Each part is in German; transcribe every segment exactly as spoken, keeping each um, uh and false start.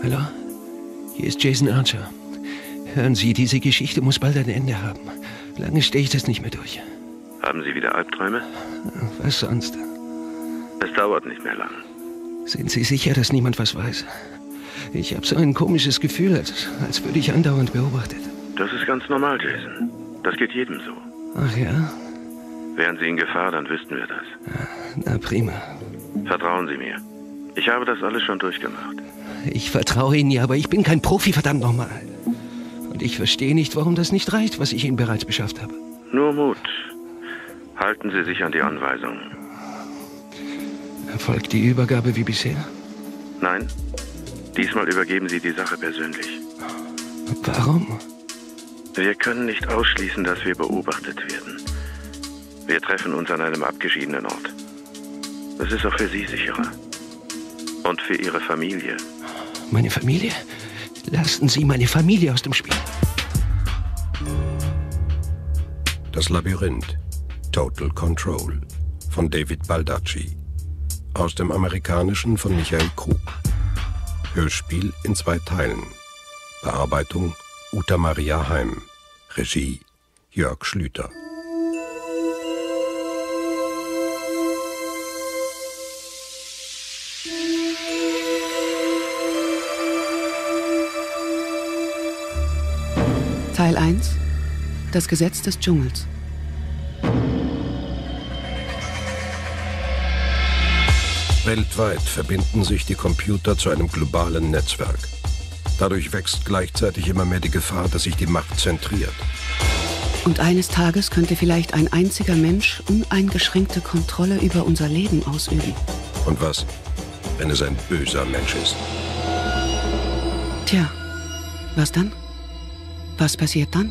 Hallo? Hier ist Jason Archer. Hören Sie, diese Geschichte muss bald ein Ende haben. Lange stehe ich das nicht mehr durch. Haben Sie wieder Albträume? Was sonst? Es dauert nicht mehr lang. Sind Sie sicher, dass niemand was weiß? Ich habe so ein komisches Gefühl, als, als würde ich andauernd beobachtet. Das ist ganz normal, Jason. Das geht jedem so. Ach ja? Wären Sie in Gefahr, dann wüssten wir das. Na prima. Vertrauen Sie mir. Ich habe das alles schon durchgemacht. Ich vertraue Ihnen ja, aber ich bin kein Profi, verdammt nochmal. Und ich verstehe nicht, warum das nicht reicht, was ich Ihnen bereits beschafft habe. Nur Mut. Halten Sie sich an die Anweisungen. Erfolgt die Übergabe wie bisher? Nein. Diesmal übergeben Sie die Sache persönlich. Warum? Wir können nicht ausschließen, dass wir beobachtet werden. Wir treffen uns an einem abgeschiedenen Ort. Das ist auch für Sie sicherer. Und für Ihre Familie. Meine Familie? Lassen Sie meine Familie aus dem Spiel. Das Labyrinth. Total Control. Von David Baldacci. Aus dem Amerikanischen von Michael Krug. Hörspiel in zwei Teilen. Bearbeitung Uta Maria Heim. Regie Jörg Schlüter. Teil eins. Das Gesetz des Dschungels. Weltweit verbinden sich die Computer zu einem globalen Netzwerk. Dadurch wächst gleichzeitig immer mehr die Gefahr, dass sich die Macht zentriert. Und eines Tages könnte vielleicht ein einziger Mensch uneingeschränkte Kontrolle über unser Leben ausüben. Und was, wenn es ein böser Mensch ist? Tja, was dann? Was passiert dann?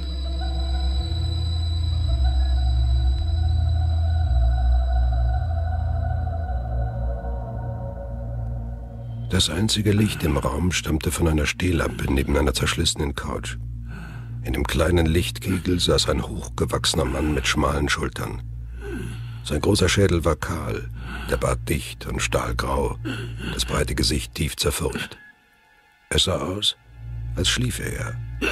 Das einzige Licht im Raum stammte von einer Stehlampe neben einer zerschlissenen Couch. In dem kleinen Lichtkegel saß ein hochgewachsener Mann mit schmalen Schultern. Sein großer Schädel war kahl, der Bart dicht und stahlgrau, das breite Gesicht tief zerfurcht. Es sah aus, als schliefe er.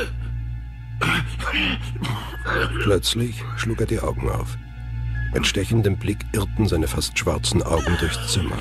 Plötzlich schlug er die Augen auf. Mit stechendem Blick irrten seine fast schwarzen Augen durchs Zimmer.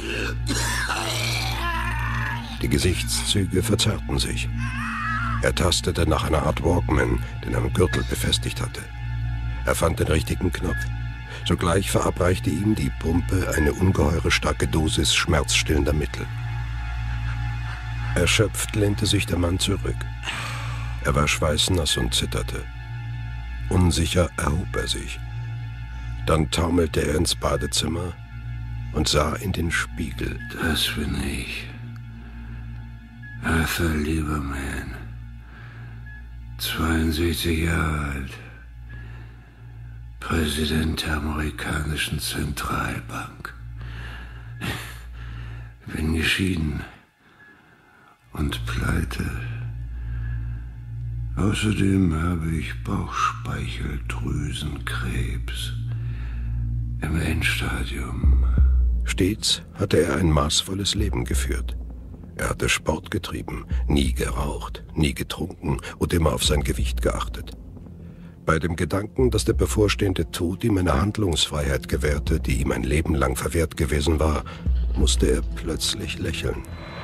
Die Gesichtszüge verzerrten sich. Er tastete nach einer Art Walkman, den er am Gürtel befestigt hatte. Er fand den richtigen Knopf. Sogleich verabreichte ihm die Pumpe eine ungeheure starke Dosis schmerzstillender Mittel. Erschöpft lehnte sich der Mann zurück. Er war schweißnass und zitterte. Unsicher erhob er sich. Dann taumelte er ins Badezimmer und sah in den Spiegel. Das bin ich. Arthur Lieberman. zweiundsechzig Jahre alt. Präsident der amerikanischen Zentralbank. Bin geschieden und pleite. Außerdem habe ich Bauchspeicheldrüsenkrebs im Endstadium. Stets hatte er ein maßvolles Leben geführt. Er hatte Sport getrieben, nie geraucht, nie getrunken und immer auf sein Gewicht geachtet. Bei dem Gedanken, dass der bevorstehende Tod ihm eine Handlungsfreiheit gewährte, die ihm ein Leben lang verwehrt gewesen war, musste er plötzlich lächeln.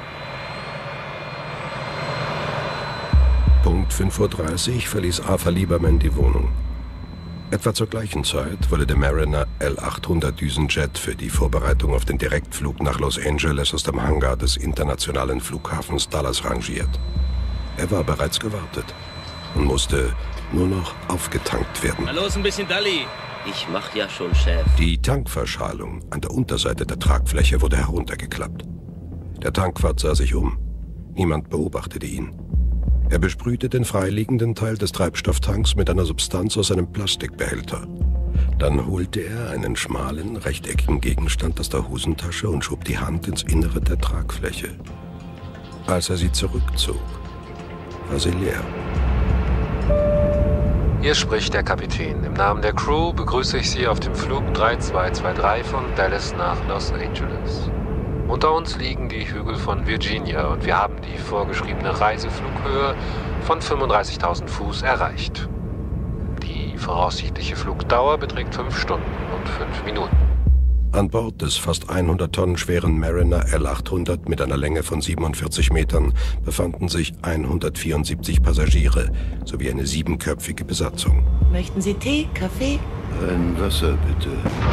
Punkt fünf Uhr dreißig verließ Arthur Lieberman die Wohnung. Etwa zur gleichen Zeit wurde der Mariner L achthundert Düsenjet für die Vorbereitung auf den Direktflug nach Los Angeles aus dem Hangar des internationalen Flughafens Dallas rangiert. Er war bereits gewartet und musste nur noch aufgetankt werden. Na los, ein bisschen Dalli. Ich mach ja schon, Chef. Die Tankverschalung an der Unterseite der Tragfläche wurde heruntergeklappt. Der Tankwart sah sich um. Niemand beobachtete ihn. Er besprühte den freiliegenden Teil des Treibstofftanks mit einer Substanz aus einem Plastikbehälter. Dann holte er einen schmalen, rechteckigen Gegenstand aus der Hosentasche und schob die Hand ins Innere der Tragfläche. Als er sie zurückzog, war sie leer. Hier spricht der Kapitän. Im Namen der Crew begrüße ich Sie auf dem Flug drei zwei zwei drei von Dallas nach Los Angeles. Unter uns liegen die Hügel von Virginia und wir haben die vorgeschriebene Reiseflughöhe von fünfunddreißigtausend Fuß erreicht. Die voraussichtliche Flugdauer beträgt fünf Stunden und fünf Minuten. An Bord des fast hundert Tonnen schweren Mariner L achthundert mit einer Länge von siebenundvierzig Metern befanden sich hundertvierundsiebzig Passagiere sowie eine siebenköpfige Besatzung. Möchten Sie Tee, Kaffee? Ein Wasser, bitte.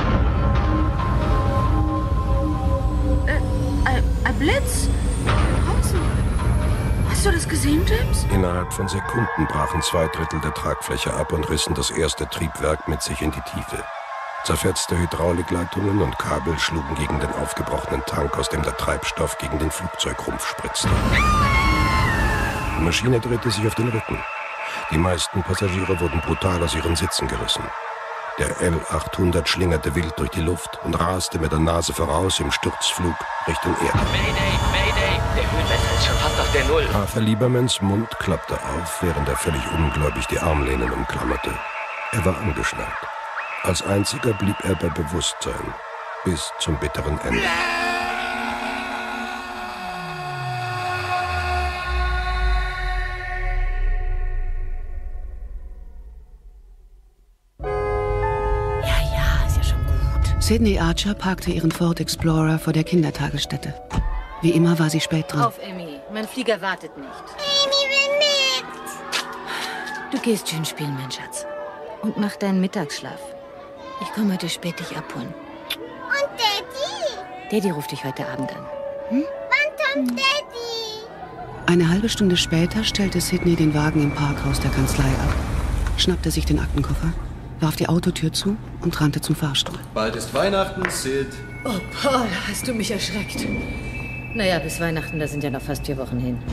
Äh, ein, ein Blitz? Draußen. Hast du das gesehen, James? Innerhalb von Sekunden brachen zwei Drittel der Tragfläche ab und rissen das erste Triebwerk mit sich in die Tiefe. Zerfetzte Hydraulikleitungen und Kabel schlugen gegen den aufgebrochenen Tank, aus dem der Treibstoff gegen den Flugzeugrumpf spritzte. Die Maschine drehte sich auf den Rücken. Die meisten Passagiere wurden brutal aus ihren Sitzen gerissen. Der L achthundert schlingerte wild durch die Luft und raste mit der Nase voraus im Sturzflug Richtung Erde. Mayday, Mayday, der Höhenmesser ist schon fast auf der Null. Arthur Liebermans Mund klappte auf, während er völlig ungläubig die Armlehnen umklammerte. Er war angeschnallt. Als einziger blieb er bei Bewusstsein bis zum bitteren Ende. Ja, ja, ist ja schon gut. Sydney Archer parkte ihren Ford Explorer vor der Kindertagesstätte. Wie immer war sie spät dran. Auf, Amy. Mein Flieger wartet nicht. Amy will mit. Du gehst schön spielen, mein Schatz. Und mach deinen Mittagsschlaf. Ich komme heute spät dich abholen. Und Daddy? Daddy ruft dich heute Abend an. Hm? Wann kommt Daddy? Eine halbe Stunde später stellte Sydney den Wagen im Parkhaus der Kanzlei ab, schnappte sich den Aktenkoffer, warf die Autotür zu und rannte zum Fahrstuhl. Bald ist Weihnachten, Sid. Oh, Paul, hast du mich erschreckt. Naja, bis Weihnachten, da sind ja noch fast vier Wochen hin.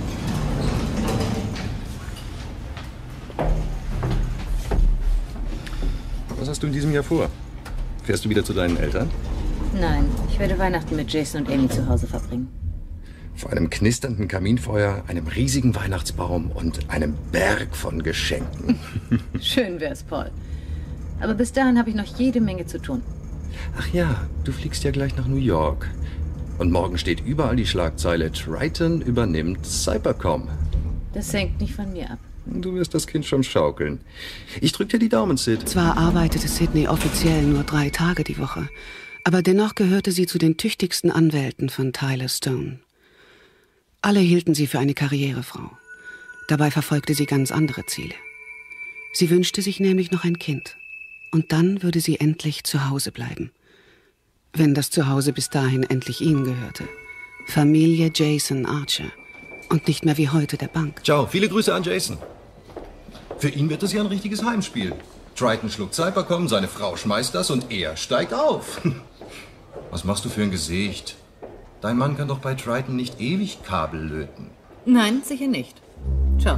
Was hast du in diesem Jahr vor? Fährst du wieder zu deinen Eltern? Nein, ich werde Weihnachten mit Jason und Amy zu Hause verbringen. Vor einem knisternden Kaminfeuer, einem riesigen Weihnachtsbaum und einem Berg von Geschenken. Schön wär's, Paul. Aber bis dahin habe ich noch jede Menge zu tun. Ach ja, du fliegst ja gleich nach New York. Und morgen steht überall die Schlagzeile: Triton übernimmt Cybercom. Das hängt nicht von mir ab. Du wirst das Kind schon schaukeln. Ich drück dir die Daumen, Sid. Zwar arbeitete Sydney offiziell nur drei Tage die Woche, aber dennoch gehörte sie zu den tüchtigsten Anwälten von Tyler Stone. Alle hielten sie für eine Karrierefrau. Dabei verfolgte sie ganz andere Ziele. Sie wünschte sich nämlich noch ein Kind. Und dann würde sie endlich zu Hause bleiben. Wenn das Zuhause bis dahin endlich ihnen gehörte. Familie Jason Archer. Und nicht mehr wie heute der Bank. Ciao, viele Grüße an Jason. Für ihn wird es ja ein richtiges Heimspiel. Triton schluckt Cybercom, seine Frau schmeißt das und er steigt auf. Was machst du für ein Gesicht? Dein Mann kann doch bei Triton nicht ewig Kabel löten. Nein, sicher nicht. Ciao.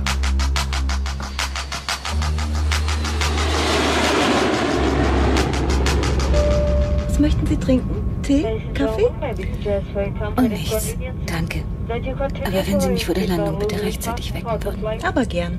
Was möchten Sie trinken? Tee? Kaffee? Und nichts. Danke. Aber wenn Sie mich vor der Landung bitte rechtzeitig wecken würden. Aber gern.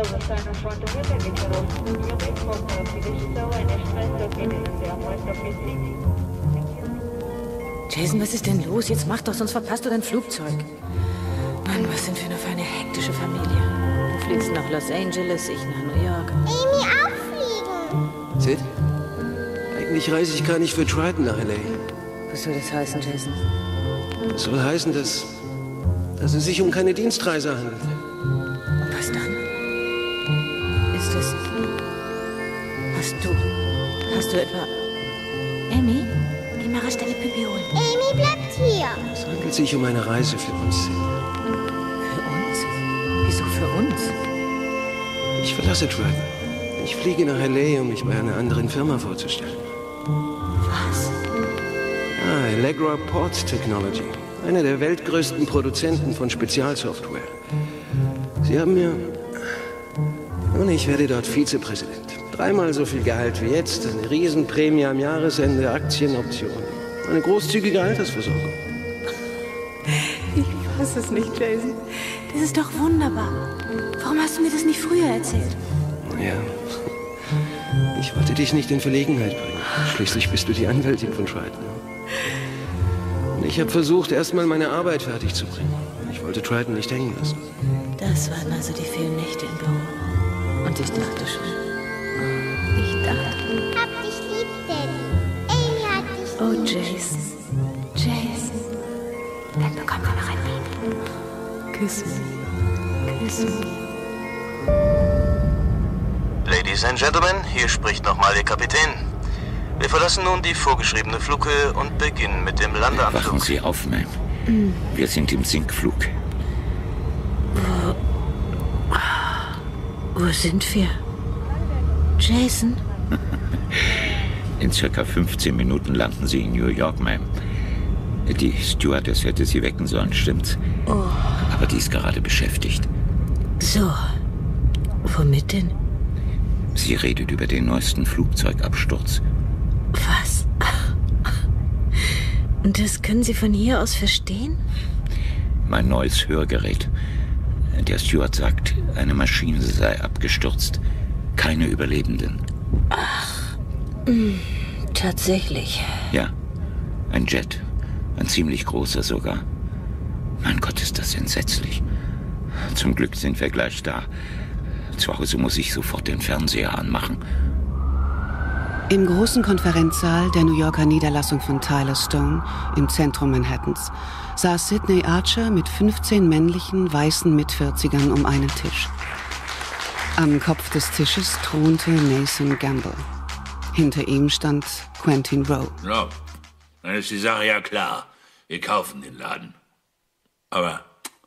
Jason, was ist denn los? Jetzt mach doch, sonst verpasst du dein Flugzeug. Mann, was sind wir nur für eine hektische Familie. Du fliegst nach Los Angeles, ich nach New York. Amy auch fliegen. Sid? Eigentlich reise ich gar nicht für Triton nach L A. Was soll das heißen, Jason? Das soll heißen, dass, dass es sich um keine Dienstreise handelt. Und was dann? Ist es... Hast du... Hast du etwa... Amy? Geh mal rasch deine Pipi holen. Amy bleibt hier. Es handelt sich um eine Reise für uns, Sid. Für uns? Wieso für uns? Ich verlasse Triton. Ich fliege nach L A, um mich bei einer anderen Firma vorzustellen. Was? Ja, Allegra Port Technology. Einer der weltgrößten Produzenten von Spezialsoftware. Sie haben mir... Nun, ich werde dort Vizepräsident. Dreimal so viel Gehalt wie jetzt, eine Riesenprämie am Jahresende, Aktienoptionen. Eine großzügige Altersversorgung. Ich fass es nicht, Jason. Das ist doch wunderbar. Warum hast du mir das nicht früher erzählt? Ja. Ich wollte dich nicht in Verlegenheit bringen. Schließlich bist du die Anwältin von Triton. Ich habe versucht, erstmal meine Arbeit fertig zu bringen. Ich wollte Triton nicht hängen lassen. Das waren also die vielen Nächte im Büro. Und ich dachte schon. Ich dachte. Hab dich lieb, Daddy. Amy hat dich lieb. Oh, Jason. Jason. Dann bekommen wir noch ein Baby. Küss mich. Küss mich. Ladies and Gentlemen, hier spricht nochmal Ihr Kapitän. Wir verlassen nun die vorgeschriebene Flughöhe und beginnen mit dem Landeanflug. Wachen Sie auf, Ma'am. Mhm. Wir sind im Sinkflug. Wo... Wo sind wir? Jason? In circa fünfzehn Minuten landen Sie in New York, Ma'am. Die Stewardess hätte Sie wecken sollen, stimmt's? Oh. Aber die ist gerade beschäftigt. So. Womit denn? Sie redet über den neuesten Flugzeugabsturz. Was? Und das können Sie von hier aus verstehen? Mein neues Hörgerät. Der Steward sagt, eine Maschine sei abgestürzt. Keine Überlebenden. Ach, mh, tatsächlich. Ja, ein Jet. Ein ziemlich großer sogar. Mein Gott, ist das entsetzlich. Zum Glück sind wir gleich da. Zu Hause muss ich sofort den Fernseher anmachen. Im großen Konferenzsaal der New Yorker Niederlassung von Tyler Stone im Zentrum Manhattans saß Sidney Archer mit fünfzehn männlichen, weißen Mitvierzigern um einen Tisch. Am Kopf des Tisches thronte Nathan Gamble. Hinter ihm stand Quentin Rowe. No, dann ist die Sache ja klar. Wir kaufen den Laden. Aber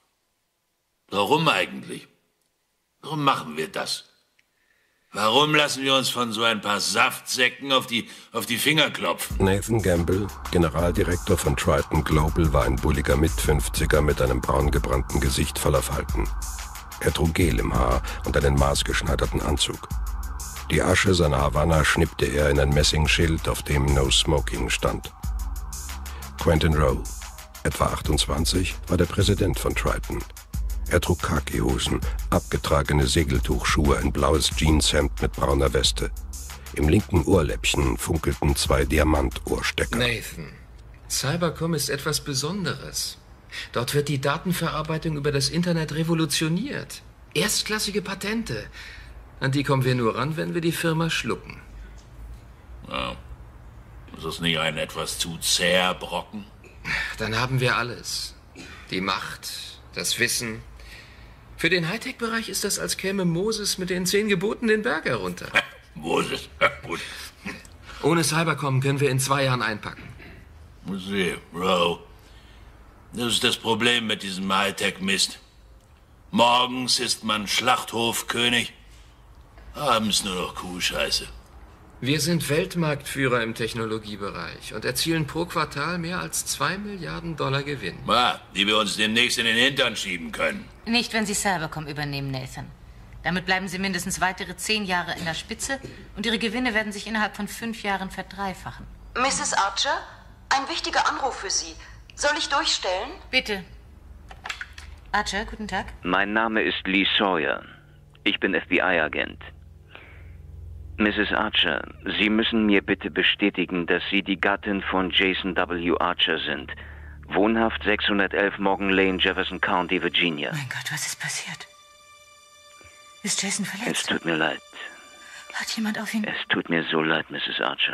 warum eigentlich? Warum machen wir das? Warum lassen wir uns von so ein paar Saftsäcken auf die, auf die Finger klopfen? Nathan Gamble, Generaldirektor von Triton Global, war ein bulliger Mitfünfziger mit einem braungebrannten Gesicht voller Falten. Er trug Gel im Haar und einen maßgeschneiderten Anzug. Die Asche seiner Havanna schnippte er in ein Messingschild, auf dem No Smoking stand. Quentin Rowe, etwa achtundzwanzig, war der Präsident von Triton. Er trug Khaki-Hosen, abgetragene Segeltuchschuhe, ein blaues Jeanshemd mit brauner Weste. Im linken Ohrläppchen funkelten zwei Diamantohrstecker. Nathan, Cybercom ist etwas Besonderes. Dort wird die Datenverarbeitung über das Internet revolutioniert. Erstklassige Patente. An die kommen wir nur ran, wenn wir die Firma schlucken. Ja. Ist das nicht ein etwas zu zäher Brocken? Dann haben wir alles. Die Macht, das Wissen. Für den Hightech-Bereich ist das, als käme Moses mit den zehn Geboten den Berg herunter. Moses, gut. Ohne Cybercom können wir in zwei Jahren einpacken. Sieh, Rowe. Das ist das Problem mit diesem Hightech-Mist. Morgens ist man Schlachthofkönig, abends nur noch Kuhscheiße. Wir sind Weltmarktführer im Technologiebereich und erzielen pro Quartal mehr als zwei Milliarden Dollar Gewinn. Ah, die wir uns demnächst in den Hintern schieben können. Nicht, wenn Sie Cybercom übernehmen, Nathan. Damit bleiben Sie mindestens weitere zehn Jahre in der Spitze und Ihre Gewinne werden sich innerhalb von fünf Jahren verdreifachen. Misses Archer, ein wichtiger Anruf für Sie. Soll ich durchstellen? Bitte. Archer, guten Tag. Mein Name ist Lee Sawyer. Ich bin F B I-Agent. Misses Archer, Sie müssen mir bitte bestätigen, dass Sie die Gattin von Jason W. Archer sind. Wohnhaft sechshundertelf Morgan Lane, Jefferson County, Virginia. Mein Gott, was ist passiert? Ist Jason verletzt? Es tut mir leid. Hat jemand auf ihn... Es tut mir so leid, Misses Archer.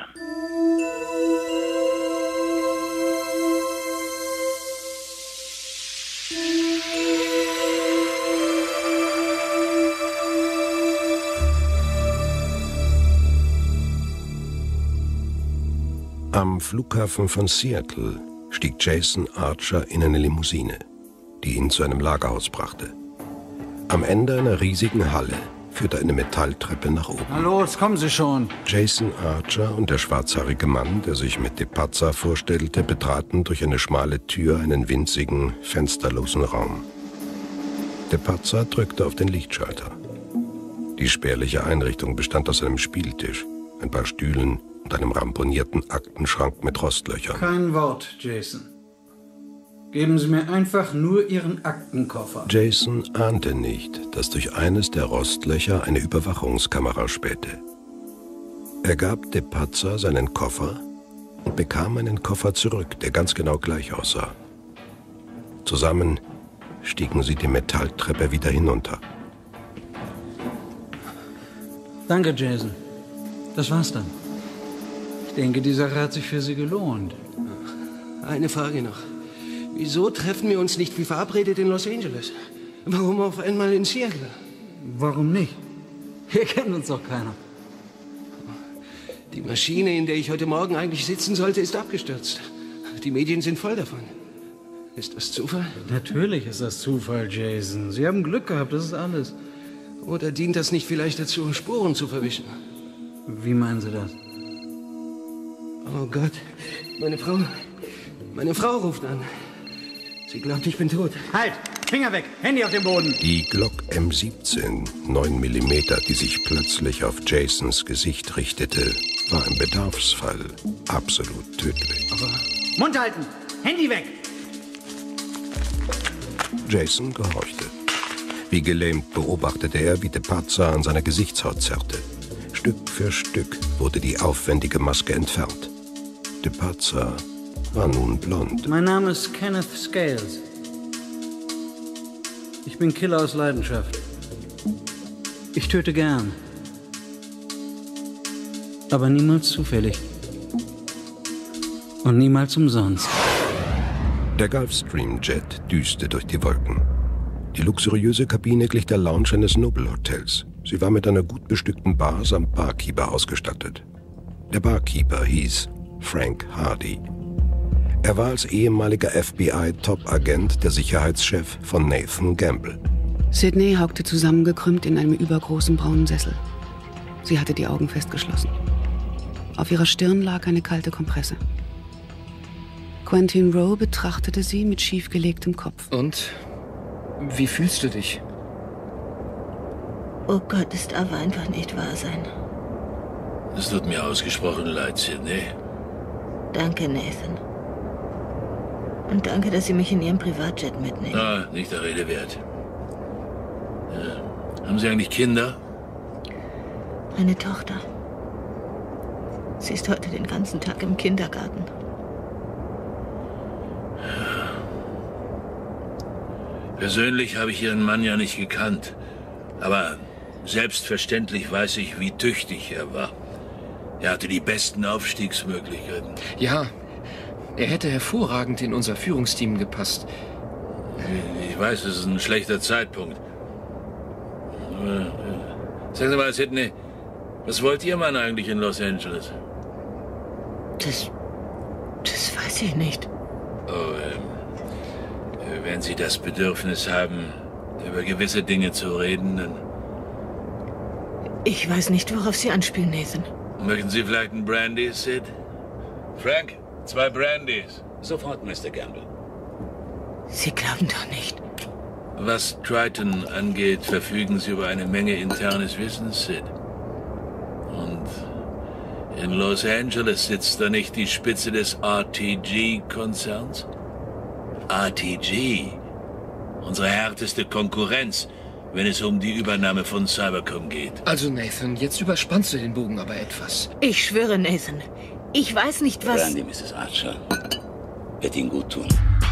Am Flughafen von Seattle stieg Jason Archer in eine Limousine, die ihn zu einem Lagerhaus brachte. Am Ende einer riesigen Halle führte eine Metalltreppe nach oben. Na los, kommen Sie schon. Jason Archer und der schwarzhaarige Mann, der sich mit DePazza vorstellte, betraten durch eine schmale Tür einen winzigen, fensterlosen Raum. DePazza drückte auf den Lichtschalter. Die spärliche Einrichtung bestand aus einem Spieltisch, ein paar Stühlen und einem ramponierten Aktenschrank mit Rostlöchern. Kein Wort, Jason. Geben Sie mir einfach nur Ihren Aktenkoffer. Jason ahnte nicht, dass durch eines der Rostlöcher eine Überwachungskamera spähte. Er gab DePazza seinen Koffer und bekam einen Koffer zurück, der ganz genau gleich aussah. Zusammen stiegen sie die Metalltreppe wieder hinunter. Danke, Jason. Das war's dann. Ich denke, die Sache hat sich für Sie gelohnt. Eine Frage noch. Wieso treffen wir uns nicht wie verabredet in Los Angeles? Warum auf einmal in Seattle? Warum nicht? Hier kennt uns doch keiner. Die Maschine, in der ich heute Morgen eigentlich sitzen sollte, ist abgestürzt. Die Medien sind voll davon. Ist das Zufall? Natürlich ist das Zufall, Jason. Sie haben Glück gehabt, das ist alles. Oder dient das nicht vielleicht dazu, Spuren zu verwischen? Wie meinen Sie das? Oh Gott, meine Frau, meine Frau ruft an. Sie glaubt, ich bin tot. Halt! Finger weg! Handy auf den Boden! Die Glock M siebzehn, neun Millimeter, die sich plötzlich auf Jasons Gesicht richtete, war ein Bedarfsfall. Absolut tödlich. Aber... Mund halten! Handy weg! Jason gehorchte. Wie gelähmt beobachtete er, wie de Pazza an seiner Gesichtshaut zerrte. Stück für Stück wurde die aufwendige Maske entfernt. De Pazza war nun blond. Mein Name ist Kenneth Scales. Ich bin Killer aus Leidenschaft. Ich töte gern. Aber niemals zufällig. Und niemals umsonst. Der Gulfstream-Jet düste durch die Wolken. Die luxuriöse Kabine glich der Lounge eines Nobelhotels. Sie war mit einer gut bestückten Bar samt Barkeeper ausgestattet. Der Barkeeper hieß Frank Hardy. Er war als ehemaliger F B I-Top-Agent der Sicherheitschef von Nathan Gamble. Sydney hockte zusammengekrümmt in einem übergroßen braunen Sessel. Sie hatte die Augen festgeschlossen. Auf ihrer Stirn lag eine kalte Kompresse. Quentin Rowe betrachtete sie mit schiefgelegtem Kopf. Und? Wie fühlst du dich? Oh Gott, es darf einfach nicht wahr sein. Es tut mir ausgesprochen leid, Sydney. Danke, Nathan. Und danke, dass Sie mich in Ihrem Privatjet mitnehmen. Ah, nicht der Rede wert. Ja. Haben Sie eigentlich Kinder? Eine Tochter. Sie ist heute den ganzen Tag im Kindergarten. Persönlich habe ich Ihren Mann ja nicht gekannt. Aber selbstverständlich weiß ich, wie tüchtig er war. Er hatte die besten Aufstiegsmöglichkeiten. Ja, er hätte hervorragend in unser Führungsteam gepasst. Ich weiß, es ist ein schlechter Zeitpunkt. Sagen Sie mal, Sydney, was wollt Ihr Mann eigentlich in Los Angeles? Das... das weiß ich nicht. Oh, ähm, wenn Sie das Bedürfnis haben, über gewisse Dinge zu reden, dann... Ich weiß nicht, worauf Sie anspielen, Nathan. Möchten Sie vielleicht ein Brandy, Sid? Frank, zwei Brandys. Sofort, Mister Gamble. Sie glauben doch nicht. Was Triton angeht, verfügen Sie über eine Menge internes Wissen, Sid. Und in Los Angeles sitzt da nicht die Spitze des R T G-Konzerns? R T G, unsere härteste Konkurrenz, wenn es um die Übernahme von Cybercom geht. Also Nathan, jetzt überspannst du den Bogen aber etwas. Ich schwöre, Nathan, ich weiß nicht, was... Brandy, Misses Archer. Wird Ihnen gut tun.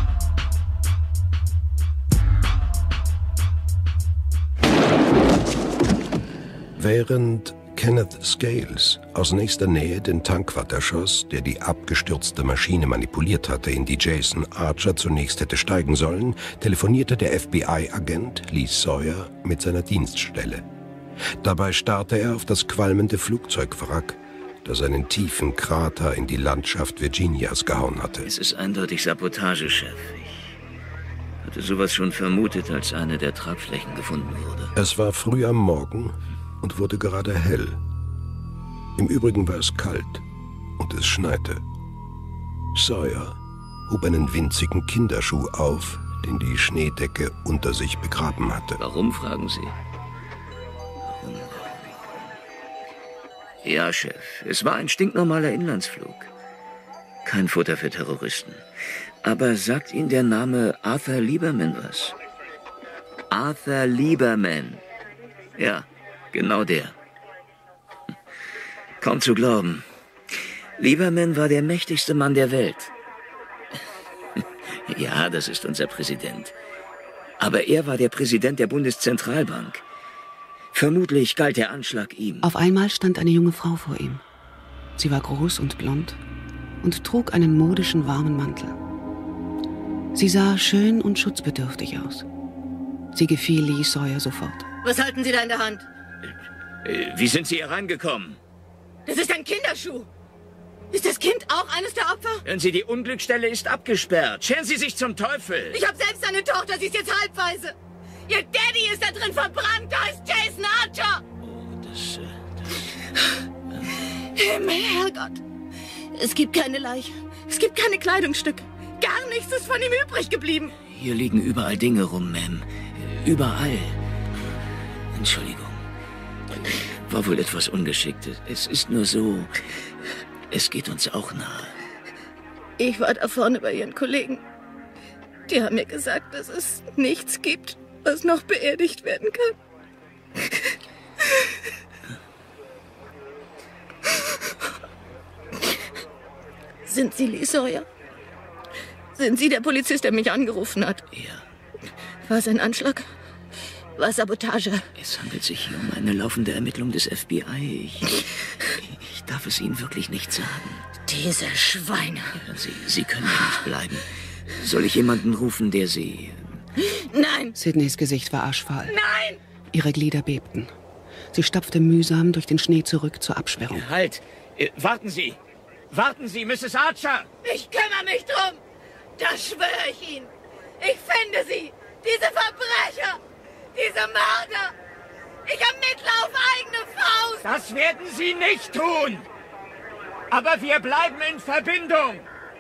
Während Kenneth Scales aus nächster Nähe den Tankwart erschoss, der die abgestürzte Maschine manipuliert hatte, in die Jason Archer zunächst hätte steigen sollen, telefonierte der F B I-Agent Lee Sawyer mit seiner Dienststelle. Dabei starrte er auf das qualmende Flugzeugwrack, das einen tiefen Krater in die Landschaft Virginias gehauen hatte. Es ist eindeutig Sabotage, Chef. Ich hatte sowas schon vermutet, als eine der Tragflächen gefunden wurde. Es war früh am Morgen und wurde gerade hell. Im Übrigen war es kalt und es schneite. Sawyer hob einen winzigen Kinderschuh auf, den die Schneedecke unter sich begraben hatte. Warum, fragen Sie? Warum? Ja, Chef, es war ein stinknormaler Inlandsflug. Kein Futter für Terroristen. Aber sagt Ihnen der Name Arthur Lieberman was? Arthur Lieberman. Ja. Genau der. Kaum zu glauben. Lieberman war der mächtigste Mann der Welt. Ja, das ist unser Präsident. Aber er war der Präsident der Bundeszentralbank. Vermutlich galt der Anschlag ihm. Auf einmal stand eine junge Frau vor ihm. Sie war groß und blond und trug einen modischen, warmen Mantel. Sie sah schön und schutzbedürftig aus. Sie gefiel Lee Sawyer sofort. Was halten Sie da in der Hand? Äh, wie sind Sie hier reingekommen? Das ist ein Kinderschuh. Ist das Kind auch eines der Opfer? Hören Sie, die Unglücksstelle ist abgesperrt. Scheren Sie sich zum Teufel. Ich habe selbst eine Tochter, sie ist jetzt halbweise. Ihr Daddy ist da drin verbrannt, da ist Jason Archer. Oh, das... Äh, das Himmel, Herrgott. Es gibt keine Leiche. Es gibt keine Kleidungsstücke. Gar nichts ist von ihm übrig geblieben. Hier liegen überall Dinge rum, Ma'am. Überall. Entschuldigung. War wohl etwas Ungeschicktes. Es ist nur so... Es geht uns auch nahe. Ich war da vorne bei Ihren Kollegen. Die haben mir gesagt, dass es nichts gibt, was noch beerdigt werden kann. Sind Sie Lee Sawyer? Sind Sie der Polizist, der mich angerufen hat? Ja. War es ein Anschlag? War es Sabotage? Es handelt sich hier um eine laufende Ermittlung des F B I. Ich, ich darf es Ihnen wirklich nicht sagen. Diese Schweine. Sie, Sie können hier nicht bleiben. Soll ich jemanden rufen, der Sie... Nein! Sydneys Gesicht war aschfahl. Nein! Ihre Glieder bebten. Sie stapfte mühsam durch den Schnee zurück zur Absperrung. Halt! Äh, warten Sie! Warten Sie, Misses Archer! Ich kümmere mich drum! Das schwöre ich Ihnen! Ich finde sie! Diese Verbrecher! Diese Mörder! Ich ermittle auf eigene Faust! Das werden Sie nicht tun! Aber wir bleiben in Verbindung!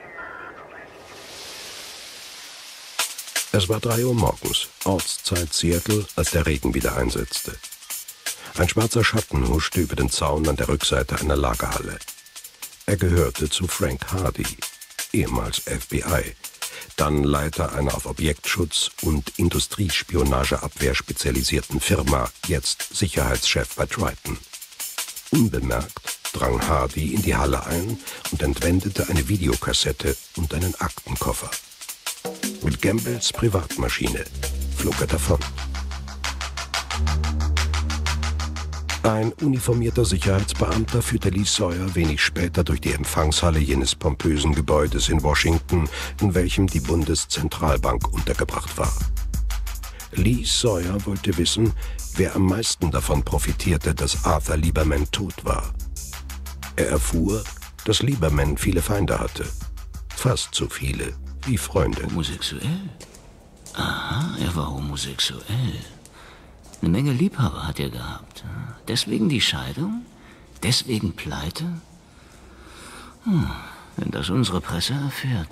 Es war drei Uhr morgens, Ortszeit Seattle, als der Regen wieder einsetzte. Ein schwarzer Schatten huschte über den Zaun an der Rückseite einer Lagerhalle. Er gehörte zu Frank Hardy, ehemals F B I, dann Leiter einer auf Objektschutz und Industriespionageabwehr spezialisierten Firma, jetzt Sicherheitschef bei Triton. Unbemerkt drang Hardy in die Halle ein und entwendete eine Videokassette und einen Aktenkoffer. Mit Gambles Privatmaschine flog er davon. Ein uniformierter Sicherheitsbeamter führte Lee Sawyer wenig später durch die Empfangshalle jenes pompösen Gebäudes in Washington, in welchem die Bundeszentralbank untergebracht war. Lee Sawyer wollte wissen, wer am meisten davon profitierte, dass Arthur Lieberman tot war. Er erfuhr, dass Lieberman viele Feinde hatte. Fast so viele wie Freunde. Homosexuell? Aha, er war homosexuell. Eine Menge Liebhaber hat er gehabt. Deswegen die Scheidung? Deswegen Pleite? Hm, wenn das unsere Presse erfährt.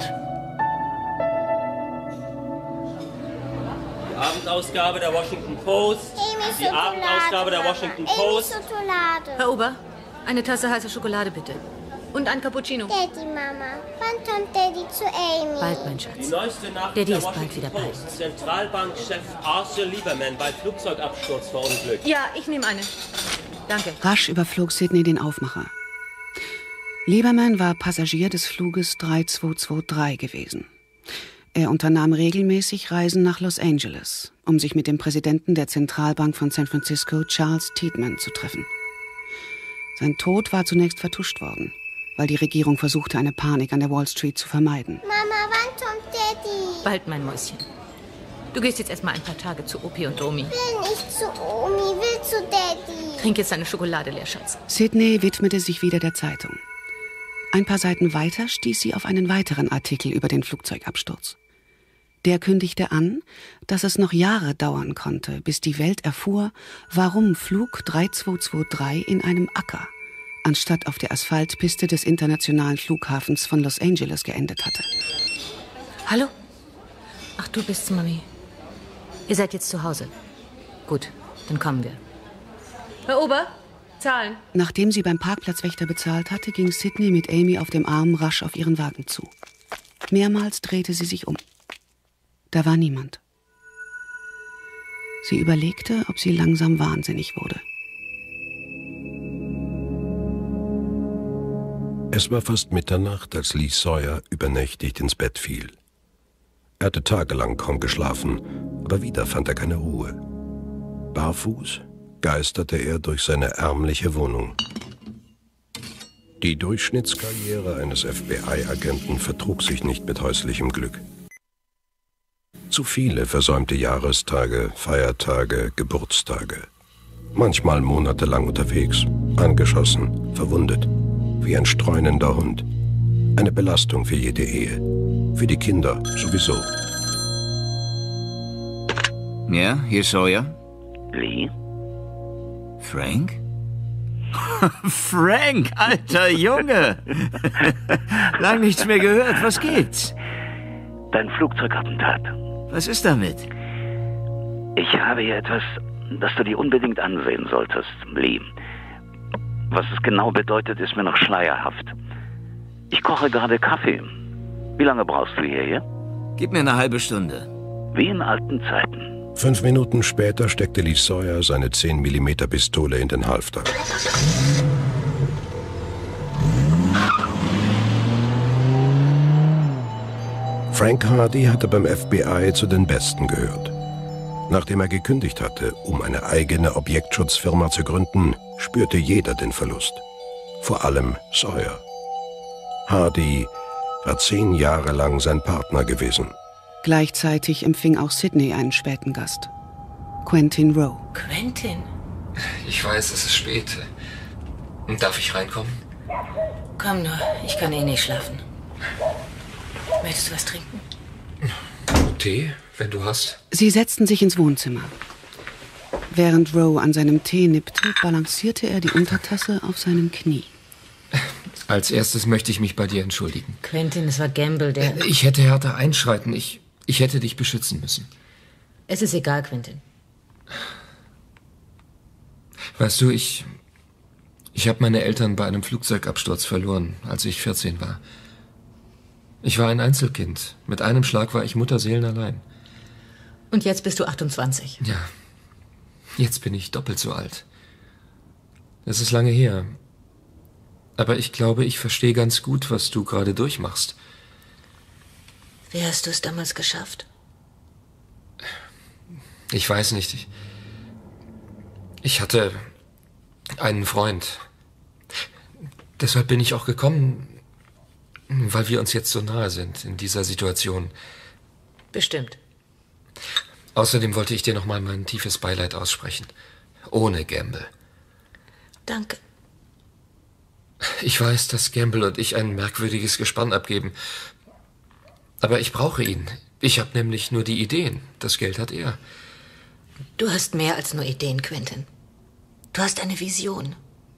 Die Abendausgabe der Washington Post. Die Abendausgabe der Washington Post. Herr Ober, eine Tasse heiße Schokolade bitte. Und ein Cappuccino. Daddy, Mama, wann kommt Daddy zu Amy? Bald, mein Schatz. Die neueste Nachricht Daddy der ist bald Washington wieder bei. Post. Zentralbankchef Arthur Lieberman bei Flugzeugabsturz verunglückt. Ja, ich nehme eine. Danke. Rasch überflog Sydney den Aufmacher. Lieberman war Passagier des Fluges drei zwei zwei drei gewesen. Er unternahm regelmäßig Reisen nach Los Angeles, um sich mit dem Präsidenten der Zentralbank von San Francisco, Charles Tiedemann, zu treffen. Sein Tod war zunächst vertuscht worden, weil die Regierung versuchte, eine Panik an der Wall Street zu vermeiden. Mama, wann kommt Daddy? Bald, mein Mäuschen. Du gehst jetzt erstmal ein paar Tage zu Opi und Omi. Will nicht zu Omi, will zu Daddy. Trink jetzt deine Schokolade leer, Schatz. Sydney widmete sich wieder der Zeitung. Ein paar Seiten weiter stieß sie auf einen weiteren Artikel über den Flugzeugabsturz. Der kündigte an, dass es noch Jahre dauern konnte, bis die Welt erfuhr, warum Flug drei zwei zwei drei in einem Acker anstatt auf der Asphaltpiste des internationalen Flughafens von Los Angeles geendet hatte. Hallo? Ach, du bist's, Mami. Ihr seid jetzt zu Hause. Gut, dann kommen wir. Herr Ober, zahlen. Nachdem sie beim Parkplatzwächter bezahlt hatte, ging Sydney mit Amy auf dem Arm rasch auf ihren Wagen zu. Mehrmals drehte sie sich um. Da war niemand. Sie überlegte, ob sie langsam wahnsinnig wurde. Es war fast Mitternacht, als Lee Sawyer übernächtigt ins Bett fiel. Er hatte tagelang kaum geschlafen, aber wieder fand er keine Ruhe. Barfuß geisterte er durch seine ärmliche Wohnung. Die Durchschnittskarriere eines F B I-Agenten vertrug sich nicht mit häuslichem Glück. Zu viele versäumte Jahrestage, Feiertage, Geburtstage. Manchmal monatelang unterwegs, angeschossen, verwundet, wie ein streunender Hund. Eine Belastung für jede Ehe, für die Kinder sowieso. Ja, hier Sawyer. Lee? Frank? Frank, alter Junge! Lang nichts mehr gehört. Was gibt's? Dein Flugzeugattentat. Was ist damit? Ich habe hier etwas, das du dir unbedingt ansehen solltest, Lee. Was es genau bedeutet, ist mir noch schleierhaft. Ich koche gerade Kaffee. Wie lange brauchst du hierher? Gib mir eine halbe Stunde. Wie in alten Zeiten. Fünf Minuten später steckte Lee Sawyer seine zehn Millimeter Pistole in den Halfter. Frank Hardy hatte beim F B I zu den Besten gehört. Nachdem er gekündigt hatte, um eine eigene Objektschutzfirma zu gründen, spürte jeder den Verlust. Vor allem Sawyer. Hardy war zehn Jahre lang sein Partner gewesen. Gleichzeitig empfing auch Sydney einen späten Gast. Quentin Rowe. Quentin? Ich weiß, es ist spät. Darf ich reinkommen? Komm nur, ich kann eh nicht schlafen. Möchtest du was trinken? Tee, wenn du hast. Sie setzten sich ins Wohnzimmer. Während Rowe an seinem Tee nippte, balancierte er die Untertasse auf seinem Knie. Als erstes möchte ich mich bei dir entschuldigen. Quentin, es war Gamble, der... Ich hätte härter einschreiten. Ich, ich hätte dich beschützen müssen. Es ist egal, Quentin. Weißt du, ich... Ich habe meine Eltern bei einem Flugzeugabsturz verloren, als ich vierzehn war. Ich war ein Einzelkind. Mit einem Schlag war ich mutterseelenallein. Und jetzt bist du achtundzwanzig. Ja. Jetzt bin ich doppelt so alt. Es ist lange her. Aber ich glaube, ich verstehe ganz gut, was du gerade durchmachst. Wie hast du es damals geschafft? Ich weiß nicht. Ich, ich hatte einen Freund. Deshalb bin ich auch gekommen, weil wir uns jetzt so nahe sind in dieser Situation. Bestimmt. Außerdem wollte ich dir nochmal mein tiefes Beileid aussprechen. Ohne Gamble. Danke. Ich weiß, dass Gamble und ich ein merkwürdiges Gespann abgeben. Aber ich brauche ihn. Ich habe nämlich nur die Ideen. Das Geld hat er. Du hast mehr als nur Ideen, Quentin. Du hast eine Vision.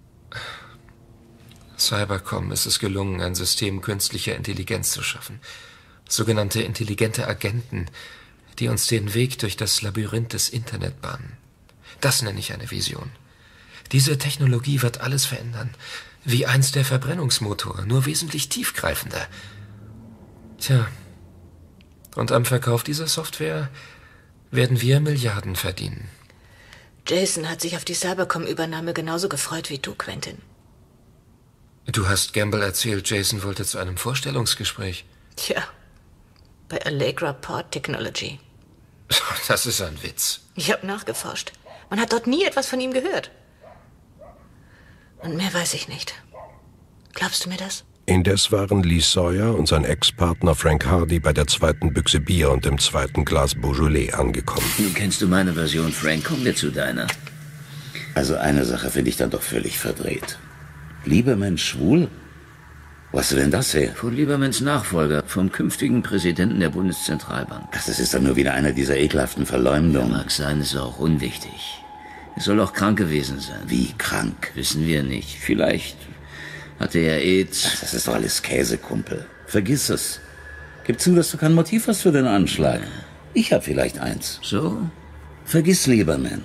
Cybercom ist es gelungen, ein System künstlicher Intelligenz zu schaffen. Sogenannte intelligente Agenten, die uns den Weg durch das Labyrinth des Internet bahnen. Das nenne ich eine Vision. Diese Technologie wird alles verändern. Wie einst der Verbrennungsmotor, nur wesentlich tiefgreifender. Tja, und am Verkauf dieser Software werden wir Milliarden verdienen. Jason hat sich auf die Cybercom-Übernahme genauso gefreut wie du, Quentin. Du hast Gamble erzählt, Jason wollte zu einem Vorstellungsgespräch. Tja, bei Allegra Port Technology. Das ist ein Witz. Ich habe nachgeforscht. Man hat dort nie etwas von ihm gehört. Und mehr weiß ich nicht. Glaubst du mir das? Indes waren Lee Sawyer und sein Ex-Partner Frank Hardy bei der zweiten Büchse Bier und dem zweiten Glas Beaujolais angekommen. Nun kennst du meine Version, Frank. Komm mir zu deiner. Also eine Sache finde ich dann doch völlig verdreht. Liebermann schwul? Wo hast du denn das her? Von Liebermanns Nachfolger, vom künftigen Präsidenten der Bundeszentralbank. Ach, das ist dann nur wieder eine dieser ekelhaften Verleumdungen. Ja, mag sein, ist auch unwichtig. Er soll auch krank gewesen sein. Wie krank? Wissen wir nicht. Vielleicht hatte er AIDS. Ach, das ist doch alles Käse, Kumpel. Vergiss es. Gib zu, dass du kein Motiv hast für den Anschlag. Ja. Ich hab vielleicht eins. So? Vergiss Lieberman.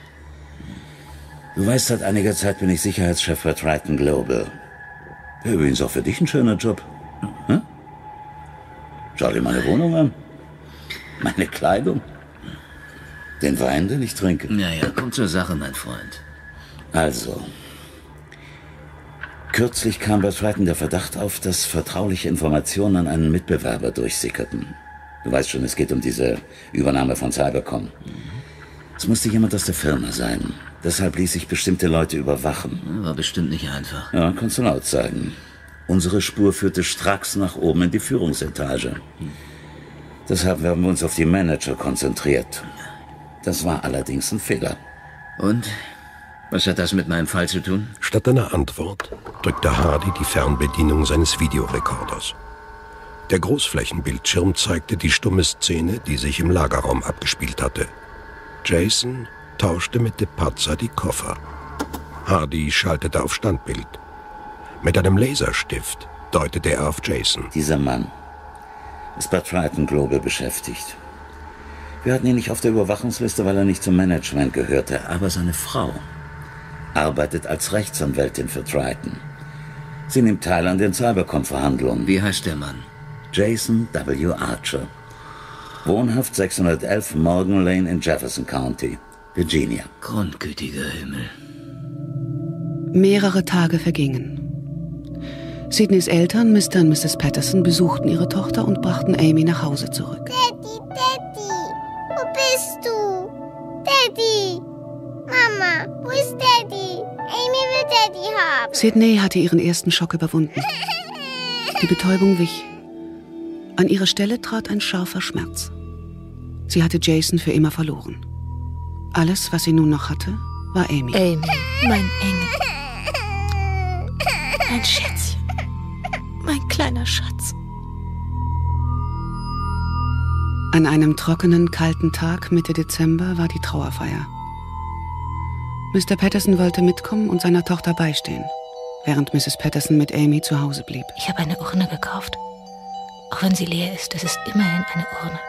Du weißt, seit einiger Zeit bin ich Sicherheitschef bei Triton Global. Übrigens auch für dich ein schöner Job. Hm? Schau dir meine Wohnung an. Meine Kleidung. Den Wein, den ich trinke. Naja, komm zur Sache, mein Freund. Also, Kürzlich kam bei Triton der Verdacht auf, dass vertrauliche Informationen an einen Mitbewerber durchsickerten. Du weißt schon, es geht um diese Übernahme von Cybercom. Es musste jemand aus der Firma sein. Deshalb ließ sich bestimmte Leute überwachen. War bestimmt nicht einfach. Ja, kannst du laut sagen. Unsere Spur führte stracks nach oben in die Führungsetage. Deshalb haben wir uns auf die Manager konzentriert. Das war allerdings ein Fehler. Und? Was hat das mit meinem Fall zu tun? Statt einer Antwort drückte Hardy die Fernbedienung seines Videorekorders. Der Großflächenbildschirm zeigte die stumme Szene, die sich im Lagerraum abgespielt hatte. Jason tauschte mit DePazza die Koffer. Hardy schaltete auf Standbild. Mit einem Laserstift deutete er auf Jason. Dieser Mann ist bei Triton Global beschäftigt. Wir hatten ihn nicht auf der Überwachungsliste, weil er nicht zum Management gehörte, aber seine Frau arbeitet als Rechtsanwältin für Triton. Sie nimmt teil an den Cybercom-Verhandlungen. Wie heißt der Mann? Jason W. Archer. Wohnhaft sechshundertelf Morgan Lane in Jefferson County, Virginia. Grundgütiger Himmel. Mehrere Tage vergingen. Sydneys Eltern, Mister und Misses Patterson, besuchten ihre Tochter und brachten Amy nach Hause zurück. Daddy, Daddy, wo bist du? Daddy, Mama, wo ist Daddy? Amy will Daddy haben. Sydney hatte ihren ersten Schock überwunden. Die Betäubung wich. An ihre Stelle trat ein scharfer Schmerz. Sie hatte Jason für immer verloren. Alles, was sie nun noch hatte, war Amy. Amy, mein Engel. Mein Schätzchen. Mein kleiner Schatz. An einem trockenen, kalten Tag Mitte Dezember war die Trauerfeier. Mister Patterson wollte mitkommen und seiner Tochter beistehen, während Misses Patterson mit Amy zu Hause blieb. Ich habe eine Urne gekauft. Auch wenn sie leer ist, es ist immerhin eine Urne.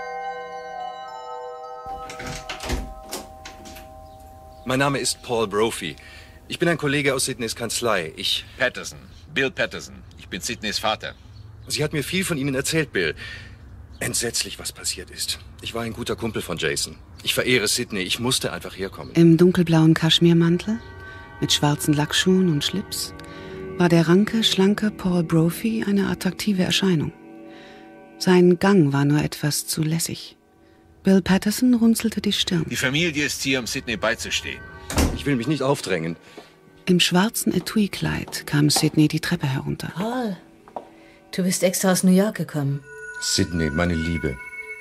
Mein Name ist Paul Brophy. Ich bin ein Kollege aus Sydneys Kanzlei. Ich... Patterson. Bill Patterson. Ich bin Sydneys Vater. Sie hat mir viel von Ihnen erzählt, Bill. Entsetzlich, was passiert ist. Ich war ein guter Kumpel von Jason. Ich verehre Sydney. Ich musste einfach herkommen. Im dunkelblauen Kaschmirmantel, mit schwarzen Lackschuhen und Schlips, war der ranke, schlanke Paul Brophy eine attraktive Erscheinung. Sein Gang war nur etwas zu lässig. Bill Patterson runzelte die Stirn. Die Familie ist hier, um Sydney beizustehen. Ich will mich nicht aufdrängen. Im schwarzen Etui-Kleid kam Sydney die Treppe herunter. Paul, du bist extra aus New York gekommen. Sydney, meine Liebe.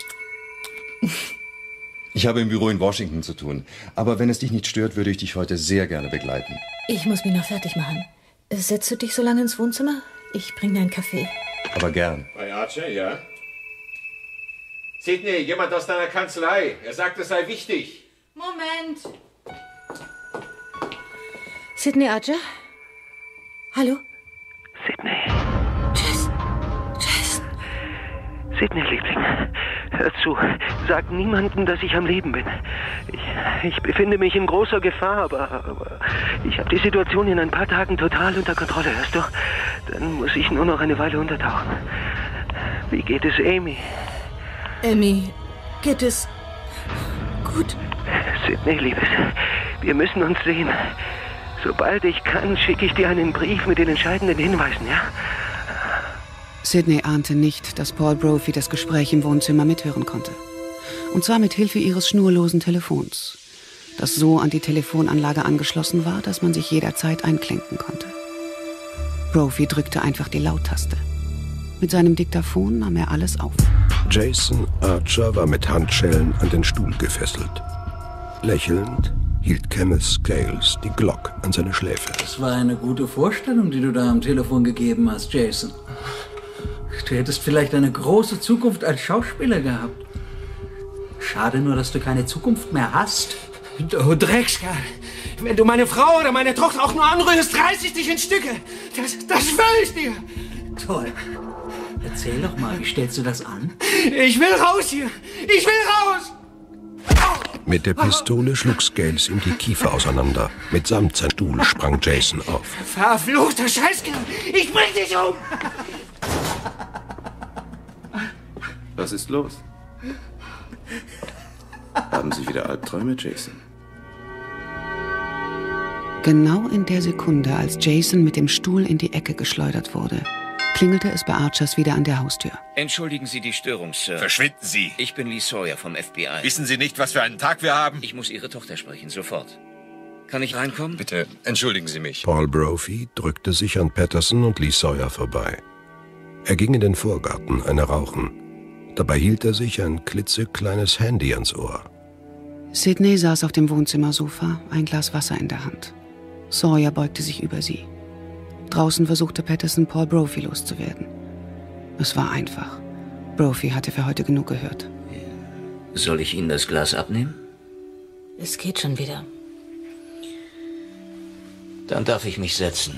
Ich habe im Büro in Washington zu tun. Aber wenn es dich nicht stört, würde ich dich heute sehr gerne begleiten. Ich muss mich noch fertig machen. Setzt du dich so lange ins Wohnzimmer? Ich bringe dir einen Kaffee. Aber gern. Bei Archer, ja? Sydney, jemand aus deiner Kanzlei. Er sagt, es sei wichtig. Moment. Sydney Archer? Hallo? Sydney. Jason. Jason. Sydney, Liebling. Hör zu. Sag niemandem, dass ich am Leben bin. Ich, ich befinde mich in großer Gefahr, aber, aber ich habe die Situation in ein paar Tagen total unter Kontrolle, hörst du? Dann muss ich nur noch eine Weile untertauchen. Wie geht es Amy? Amy, geht es gut? Sydney, Liebes, wir müssen uns sehen. Sobald ich kann, schicke ich dir einen Brief mit den entscheidenden Hinweisen, ja? Sydney ahnte nicht, dass Paul Brophy das Gespräch im Wohnzimmer mithören konnte. Und zwar mit Hilfe ihres schnurlosen Telefons, das so an die Telefonanlage angeschlossen war, dass man sich jederzeit einklinken konnte. Brophy drückte einfach die Lauttaste. Mit seinem Diktaphon nahm er alles auf. Jason Archer war mit Handschellen an den Stuhl gefesselt. Lächelnd hielt Kenneth Scales die Glock an seine Schläfe. Das war eine gute Vorstellung, die du da am Telefon gegeben hast, Jason. Du hättest vielleicht eine große Zukunft als Schauspieler gehabt. Schade nur, dass du keine Zukunft mehr hast. Du Dreckskerl. Wenn du meine Frau oder meine Tochter auch nur anrührst, reiß ich dich in Stücke. Das, das schwöre ich dir. Toll. Erzähl doch mal, wie stellst du das an? Ich will raus hier. Ich will raus. Mit der Pistole schlug Scales ihm die Kiefer auseinander. Mitsamt sein Stuhl sprang Jason auf. Verfluchter Scheißkerl. Ich bring dich um. Was ist los? Haben Sie wieder Albträume, Jason? Genau in der Sekunde, als Jason mit dem Stuhl in die Ecke geschleudert wurde, klingelte es bei Archers wieder an der Haustür. Entschuldigen Sie die Störung, Sir. Verschwinden Sie. Ich bin Lee Sawyer vom F B I. Wissen Sie nicht, was für einen Tag wir haben? Ich muss Ihre Tochter sprechen, sofort. Kann ich reinkommen? Bitte, entschuldigen Sie mich. Paul Brophy drückte sich an Patterson und Lee Sawyer vorbei. Er ging in den Vorgarten, eine rauchen. Dabei hielt er sich ein klitzekleines Handy ans Ohr. Sidney saß auf dem Wohnzimmersofa, ein Glas Wasser in der Hand. Sawyer beugte sich über sie. Draußen versuchte Patterson, Paul Brophy loszuwerden. Es war einfach. Brophy hatte für heute genug gehört. Soll ich Ihnen das Glas abnehmen? Es geht schon wieder. Dann darf ich mich setzen.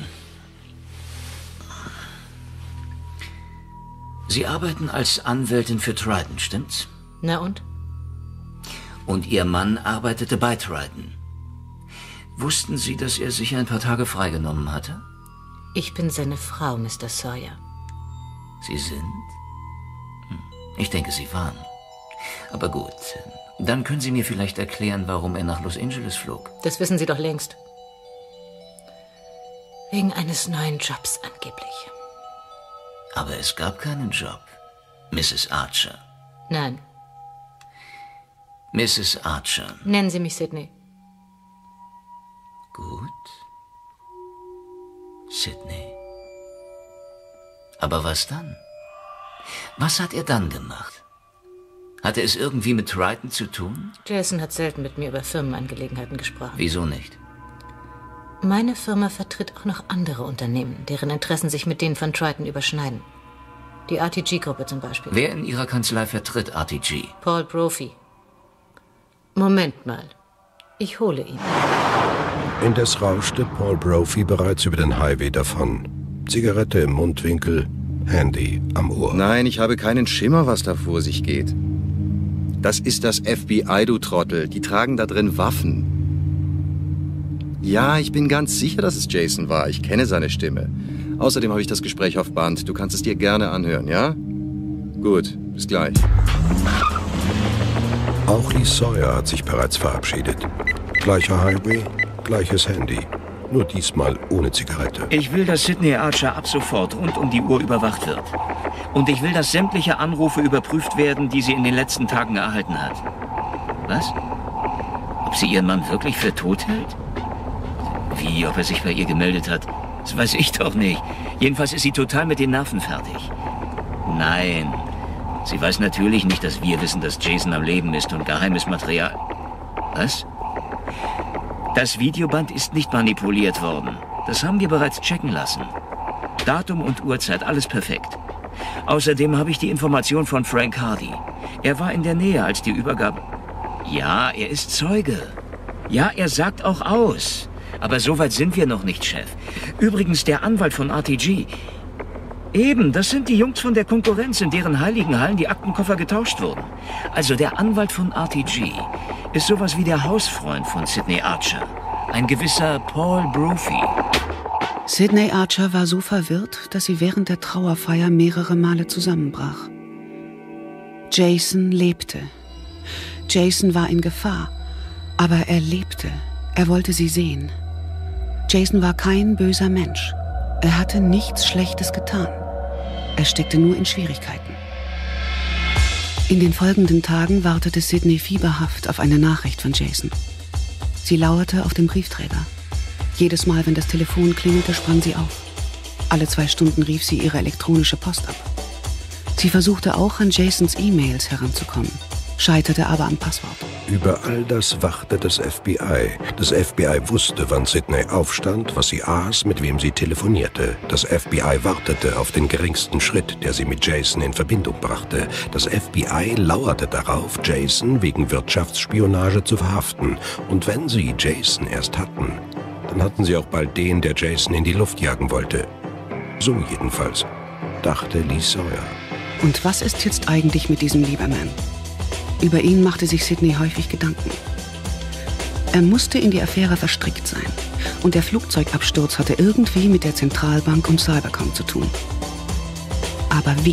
Sie arbeiten als Anwältin für Triton, stimmt's? Na und? Und Ihr Mann arbeitete bei Triton. Wussten Sie, dass er sich ein paar Tage freigenommen hatte? Ich bin seine Frau, Mister Sawyer. Sie sind? Hm. Ich denke, Sie waren. Aber gut, dann können Sie mir vielleicht erklären, warum er nach Los Angeles flog. Das wissen Sie doch längst. Wegen eines neuen Jobs angeblich. Aber es gab keinen Job, Misses Archer. Nein. Misses Archer. Nennen Sie mich Sidney. Gut. Sidney. Aber was dann? Was hat er dann gemacht? Hatte es irgendwie mit Triton zu tun? Jason hat selten mit mir über Firmenangelegenheiten gesprochen. Wieso nicht? Meine Firma vertritt auch noch andere Unternehmen, deren Interessen sich mit denen von Triton überschneiden. Die R T G-Gruppe zum Beispiel. Wer in Ihrer Kanzlei vertritt R T G? Paul Brophy. Moment mal. Ich hole ihn. Indes rauschte Paul Brophy bereits über den Highway davon. Zigarette im Mundwinkel, Handy am Ohr. Nein, ich habe keinen Schimmer, was da vor sich geht. Das ist das F B I, du Trottel. Die tragen da drin Waffen. Ja, ich bin ganz sicher, dass es Jason war. Ich kenne seine Stimme. Außerdem habe ich das Gespräch auf Band. Du kannst es dir gerne anhören, ja? Gut, bis gleich. Auch Lee Sawyer hat sich bereits verabschiedet. Gleicher Highway, gleiches Handy. Nur diesmal ohne Zigarette. Ich will, dass Sidney Archer ab sofort rund um die Uhr überwacht wird. Und ich will, dass sämtliche Anrufe überprüft werden, die sie in den letzten Tagen erhalten hat. Was? Ob sie ihren Mann wirklich für tot hält? Wie, ob er sich bei ihr gemeldet hat? Das weiß ich doch nicht. Jedenfalls ist sie total mit den Nerven fertig. Nein. Sie weiß natürlich nicht, dass wir wissen, dass Jason am Leben ist und geheimes Material... Was? Das Videoband ist nicht manipuliert worden. Das haben wir bereits checken lassen. Datum und Uhrzeit, alles perfekt. Außerdem habe ich die Information von Frank Hardy. Er war in der Nähe, als die Übergabe... Ja, er ist Zeuge. Ja, er sagt auch aus. Aber so weit sind wir noch nicht, Chef. Übrigens, der Anwalt von R T G... Eben, das sind die Jungs von der Konkurrenz, in deren heiligen Hallen die Aktenkoffer getauscht wurden. Also der Anwalt von R T G ist sowas wie der Hausfreund von Sidney Archer. Ein gewisser Paul Brophy. Sidney Archer war so verwirrt, dass sie während der Trauerfeier mehrere Male zusammenbrach. Jason lebte. Jason war in Gefahr, aber er lebte. Er wollte sie sehen. Jason war kein böser Mensch. Er hatte nichts Schlechtes getan. Er steckte nur in Schwierigkeiten. In den folgenden Tagen wartete Sidney fieberhaft auf eine Nachricht von Jason. Sie lauerte auf den Briefträger. Jedes Mal, wenn das Telefon klingelte, sprang sie auf. Alle zwei Stunden rief sie ihre elektronische Post ab. Sie versuchte auch, an Jasons E-Mails heranzukommen, scheiterte aber am Passwort. Über all das wachte das F B I. Das F B I wusste, wann Sidney aufstand, was sie aß, mit wem sie telefonierte. Das F B I wartete auf den geringsten Schritt, der sie mit Jason in Verbindung brachte. Das F B I lauerte darauf, Jason wegen Wirtschaftsspionage zu verhaften. Und wenn sie Jason erst hatten, dann hatten sie auch bald den, der Jason in die Luft jagen wollte. So jedenfalls, dachte Lee Sawyer. Und was ist jetzt eigentlich mit diesem Lieberman? Über ihn machte sich Sidney häufig Gedanken. Er musste in die Affäre verstrickt sein. Und der Flugzeugabsturz hatte irgendwie mit der Zentralbank und Cybercom zu tun. Aber wie?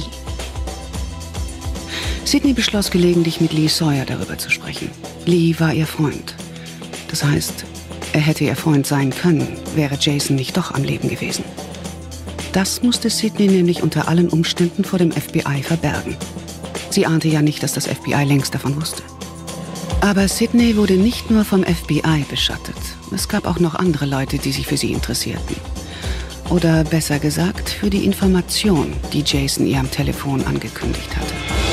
Sidney beschloss gelegentlich mit Lee Sawyer darüber zu sprechen. Lee war ihr Freund. Das heißt, Er hätte ihr Freund sein können, wäre Jason nicht doch am Leben gewesen. Das musste Sidney nämlich unter allen Umständen vor dem F B I verbergen. Sie ahnte ja nicht, dass das F B I längst davon wusste. Aber Sidney wurde nicht nur vom F B I beschattet. Es gab auch noch andere Leute, die sich für sie interessierten. Oder besser gesagt, für die Information, die Jason ihr am Telefon angekündigt hatte.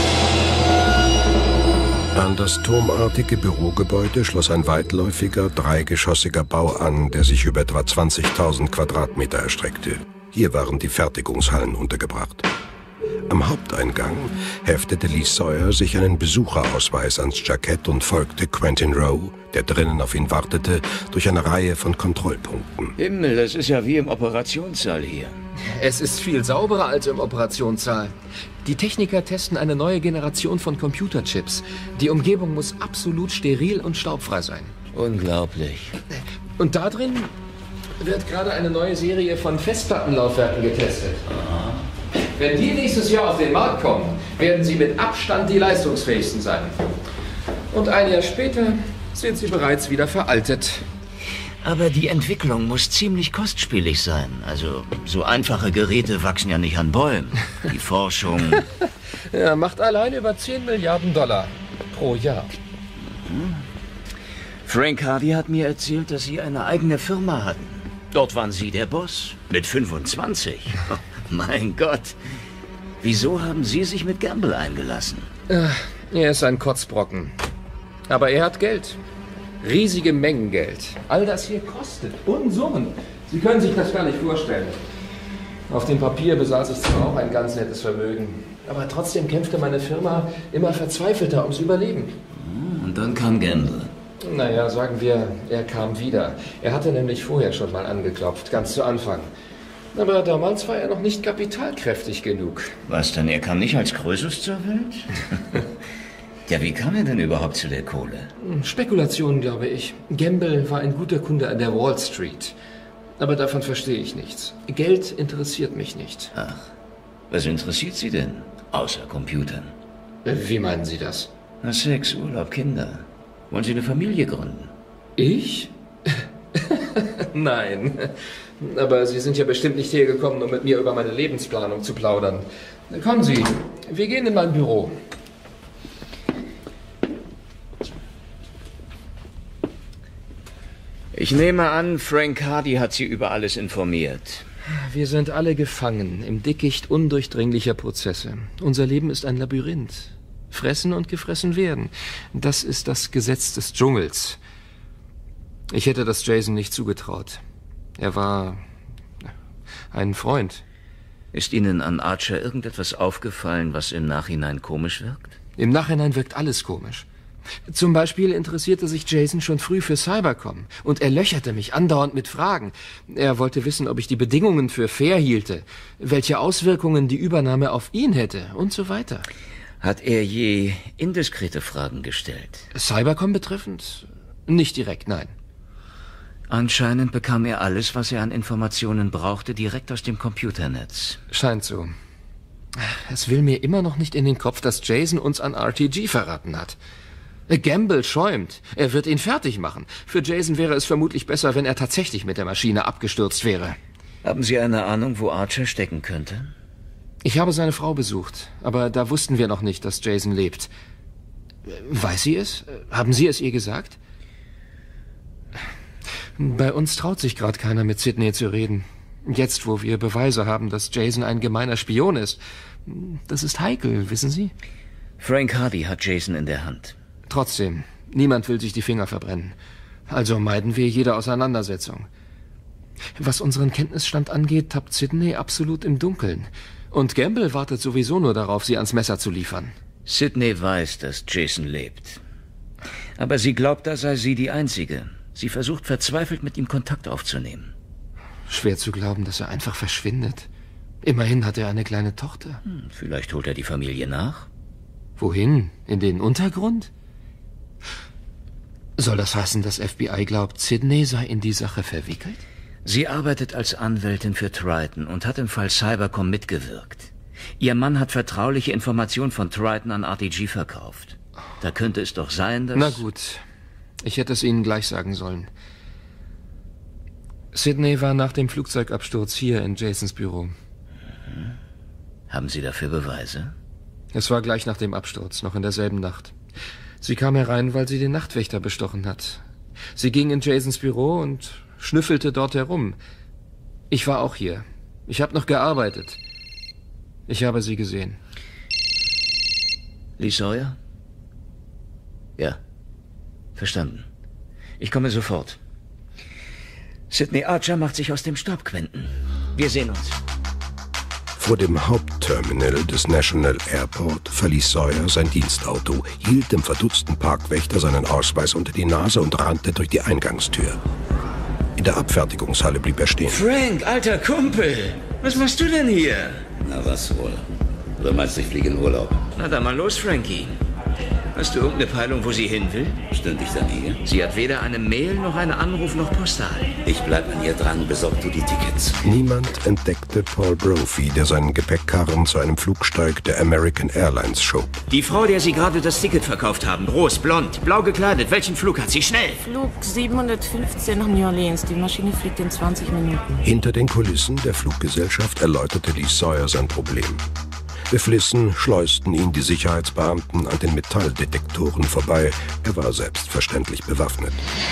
An das turmartige Bürogebäude schloss ein weitläufiger, dreigeschossiger Bau an, der sich über etwa zwanzigtausend Quadratmeter erstreckte. Hier waren die Fertigungshallen untergebracht. Am Haupteingang heftete Lee Sawyer sich einen Besucherausweis ans Jackett und folgte Quentin Rowe, der drinnen auf ihn wartete, durch eine Reihe von Kontrollpunkten. Himmel, das ist ja wie im Operationssaal hier. Es ist viel sauberer als im Operationssaal. Die Techniker testen eine neue Generation von Computerchips. Die Umgebung muss absolut steril und staubfrei sein. Unglaublich. Und da drin wird gerade eine neue Serie von Festplattenlaufwerken getestet. Aha. Wenn die nächstes Jahr auf den Markt kommen, werden sie mit Abstand die leistungsfähigsten sein. Und ein Jahr später sind sie bereits wieder veraltet. Aber die Entwicklung muss ziemlich kostspielig sein. Also, so einfache Geräte wachsen ja nicht an Bäumen. Die Forschung... Ja, macht allein über zehn Milliarden Dollar pro Jahr. Mhm. Frank Hardy hat mir erzählt, dass Sie eine eigene Firma hatten. Dort waren Sie der Boss. Mit fünfundzwanzig. Oh, mein Gott. Wieso haben Sie sich mit Gamble eingelassen? Er ist ein Kotzbrocken. Aber er hat Geld. Riesige Mengen Geld. All das hier kostet Unsummen. Sie können sich das gar nicht vorstellen. Auf dem Papier besaß ich zwar auch ein ganz nettes Vermögen, aber trotzdem kämpfte meine Firma immer verzweifelter ums Überleben. Und dann kam Gamble. Naja, sagen wir, er kam wieder. Er hatte nämlich vorher schon mal angeklopft, ganz zu Anfang. Aber damals war er noch nicht kapitalkräftig genug. Was denn, er kam nicht als Krösus zur Welt? Ja, wie kam er denn überhaupt zu der Kohle? Spekulationen, glaube ich. Gamble war ein guter Kunde an der Wall Street. Aber davon verstehe ich nichts. Geld interessiert mich nicht. Ach, was interessiert Sie denn? Außer Computern. Wie meinen Sie das? Na, Sex, Urlaub, Kinder. Wollen Sie eine Familie gründen? Ich? Nein. Aber Sie sind ja bestimmt nicht hergekommen, um mit mir über meine Lebensplanung zu plaudern. Kommen Sie, wir gehen in mein Büro. Ich nehme an, Frank Hardy hat Sie über alles informiert. Wir sind alle gefangen im Dickicht undurchdringlicher Prozesse. Unser Leben ist ein Labyrinth. Fressen und gefressen werden. Das ist das Gesetz des Dschungels. Ich hätte das Jason nicht zugetraut. Er war ein Freund. Ist Ihnen an Archer irgendetwas aufgefallen, was im Nachhinein komisch wirkt? Im Nachhinein wirkt alles komisch. Zum Beispiel interessierte sich Jason schon früh für Cybercom und er löcherte mich andauernd mit Fragen. Er wollte wissen, ob ich die Bedingungen für fair hielte, welche Auswirkungen die Übernahme auf ihn hätte und so weiter. Hat er je indiskrete Fragen gestellt? Cybercom betreffend? Nicht direkt, nein. Anscheinend bekam er alles, was er an Informationen brauchte, direkt aus dem Computernetz. Scheint so. Es will mir immer noch nicht in den Kopf, dass Jason uns an R T G verraten hat. Gamble schäumt. Er wird ihn fertig machen. Für Jason wäre es vermutlich besser, wenn er tatsächlich mit der Maschine abgestürzt wäre. Haben Sie eine Ahnung, wo Archer stecken könnte? Ich habe seine Frau besucht, aber da wussten wir noch nicht, dass Jason lebt. Weiß sie es? Haben Sie es ihr gesagt? Bei uns traut sich gerade keiner, mit Sidney zu reden. Jetzt, wo wir Beweise haben, dass Jason ein gemeiner Spion ist. Das ist heikel, wissen Sie? Frank Hardy hat Jason in der Hand. Trotzdem, niemand will sich die Finger verbrennen. Also meiden wir jede Auseinandersetzung. Was unseren Kenntnisstand angeht, tappt Sidney absolut im Dunkeln. Und Gamble wartet sowieso nur darauf, sie ans Messer zu liefern. Sidney weiß, dass Jason lebt. Aber sie glaubt, da sei sie die Einzige. Sie versucht verzweifelt, mit ihm Kontakt aufzunehmen. Schwer zu glauben, dass er einfach verschwindet. Immerhin hat er eine kleine Tochter. Hm, vielleicht holt er die Familie nach. Wohin? In den Untergrund? Soll das heißen, das F B I glaubt, Sidney sei in die Sache verwickelt? Sie arbeitet als Anwältin für Triton und hat im Fall Cybercom mitgewirkt. Ihr Mann hat vertrauliche Informationen von Triton an R T G verkauft. Da könnte es doch sein, dass... Na gut, ich hätte es Ihnen gleich sagen sollen. Sydney war nach dem Flugzeugabsturz hier in Jasons Büro. Haben Sie dafür Beweise? Es war gleich nach dem Absturz, noch in derselben Nacht. Sie kam herein, weil sie den Nachtwächter bestochen hat. Sie ging in Jasons Büro und schnüffelte dort herum. Ich war auch hier. Ich habe noch gearbeitet. Ich habe sie gesehen. Lee Sawyer? Ja. Verstanden. Ich komme sofort. Sydney Archer macht sich aus dem Staub, Quentin. Wir sehen uns. Vor dem Hauptterminal des National Airport verließ Sawyer sein Dienstauto, hielt dem verdutzten Parkwächter seinen Ausweis unter die Nase und rannte durch die Eingangstür. In der Abfertigungshalle blieb er stehen. Frank, alter Kumpel, was machst du denn hier? Na was wohl? Oder meinst du, ich fliege in Urlaub? Na dann mal los, Frankie. Hast du irgendeine Peilung, wo sie hin will? Stünde ich dann hier? Sie hat weder eine Mail noch einen Anruf noch Post erhalten. Ich bleib an ihr dran, besorg du die Tickets. Niemand entdeckte Paul Brophy, der seinen Gepäckkarren zu einem Flugsteig der American Airlines schob. Die Frau, der Sie gerade das Ticket verkauft haben, groß, blond, blau gekleidet, welchen Flug hat sie? Schnell! Flug siebenhundertfünfzehn nach New Orleans. Die Maschine fliegt in zwanzig Minuten. Hinter den Kulissen der Fluggesellschaft erläuterte Lee Sawyer sein Problem. Beflissen schleusten ihn die Sicherheitsbeamten an den Metalldetektoren vorbei. Er war selbstverständlich bewaffnet.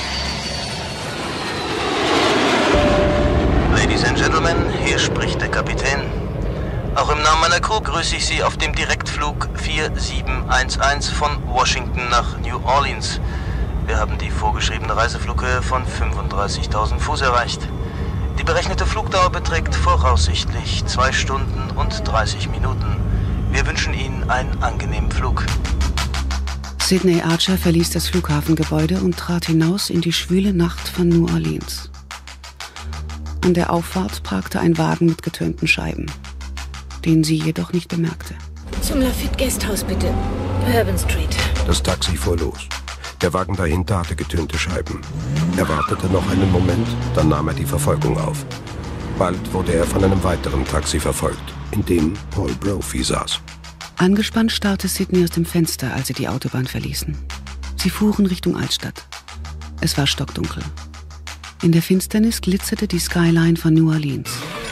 Ladies and Gentlemen, hier spricht der Kapitän. Auch im Namen meiner Crew grüße ich Sie auf dem Direktflug vier sieben eins eins von Washington nach New Orleans. Wir haben die vorgeschriebene Reiseflughöhe von fünfunddreißigtausend Fuß erreicht. Die berechnete Flugdauer beträgt voraussichtlich zwei Stunden und dreißig Minuten. Wir wünschen Ihnen einen angenehmen Flug. Sydney Archer verließ das Flughafengebäude und trat hinaus in die schwüle Nacht von New Orleans. An der Auffahrt parkte ein Wagen mit getönten Scheiben, den sie jedoch nicht bemerkte. Zum Lafitte Guesthouse bitte. Bourbon Street. Das Taxi fuhr los. Der Wagen dahinter hatte getönte Scheiben. Er wartete noch einen Moment, dann nahm er die Verfolgung auf. Bald wurde er von einem weiteren Taxi verfolgt, in dem Paul Brophy saß. Angespannt starrte Sydney aus dem Fenster, als sie die Autobahn verließen. Sie fuhren Richtung Altstadt. Es war stockdunkel. In der Finsternis glitzerte die Skyline von New Orleans.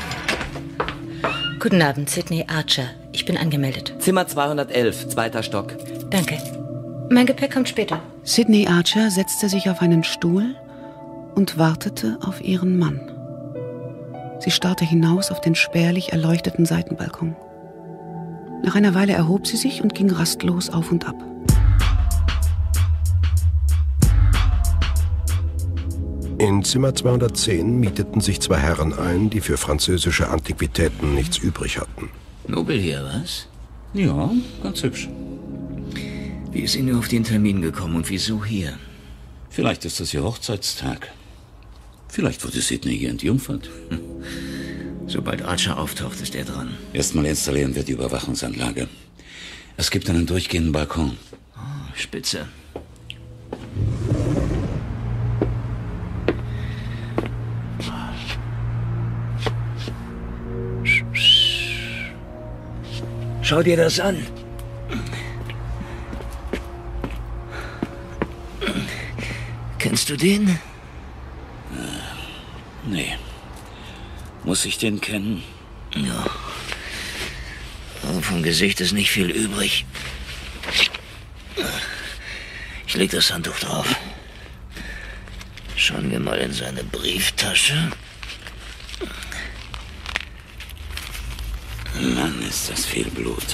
Guten Abend, Sydney Archer. Ich bin angemeldet. Zimmer zweihundertelf, zweiter Stock. Danke. Mein Gepäck kommt später. Sydney Archer setzte sich auf einen Stuhl und wartete auf ihren Mann. Sie starrte hinaus auf den spärlich erleuchteten Seitenbalkon. Nach einer Weile erhob sie sich und ging rastlos auf und ab. In Zimmer zweihundertzehn mieteten sich zwei Herren ein, die für französische Antiquitäten nichts übrig hatten. Nobel hier, was? Ja, ganz hübsch. Wie ist sie nur auf den Termin gekommen und wieso hier? Vielleicht ist das ihr Hochzeitstag. Vielleicht wurde Sydney hier entjungfert. Hm. Sobald Archer auftaucht, ist er dran. Erstmal installieren wir die Überwachungsanlage. Es gibt einen durchgehenden Balkon. Oh, spitze. Schau dir das an. Kennst du den? Äh, nee. Muss ich den kennen? Ja. Vom Gesicht ist nicht viel übrig. Ich leg das Handtuch drauf. Schauen wir mal in seine Brieftasche. Mann, ist das viel Blut.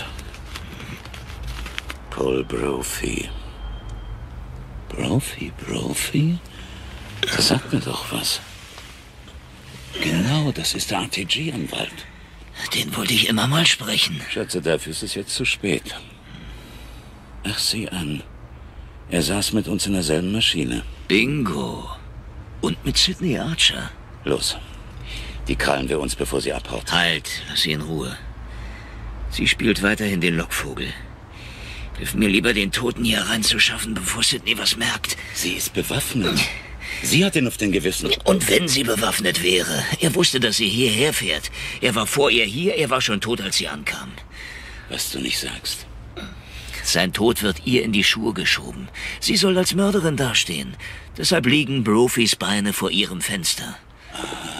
Paul Brophy. Brophy, Brophy? Das sagt mir doch was. Genau, das ist der R T G-Anwalt. Den wollte ich immer mal sprechen. Schätze, dafür ist es jetzt zu spät. Ach, sieh an. Er saß mit uns in derselben Maschine. Bingo. Und mit Sydney Archer. Los. Die krallen wir uns, bevor sie abhaut. Halt, lass sie in Ruhe. Sie spielt weiterhin den Lockvogel. Hilf mir lieber, den Toten hier reinzuschaffen, bevor Sydney was merkt. Sie ist bewaffnet. Sie hat ihn auf den Gewissen. Und wenn sie bewaffnet wäre? Er wusste, dass sie hierher fährt. Er war vor ihr hier, er war schon tot, als sie ankam. Was du nicht sagst. Sein Tod wird ihr in die Schuhe geschoben. Sie soll als Mörderin dastehen. Deshalb liegen Brophys Beine vor ihrem Fenster. Ah.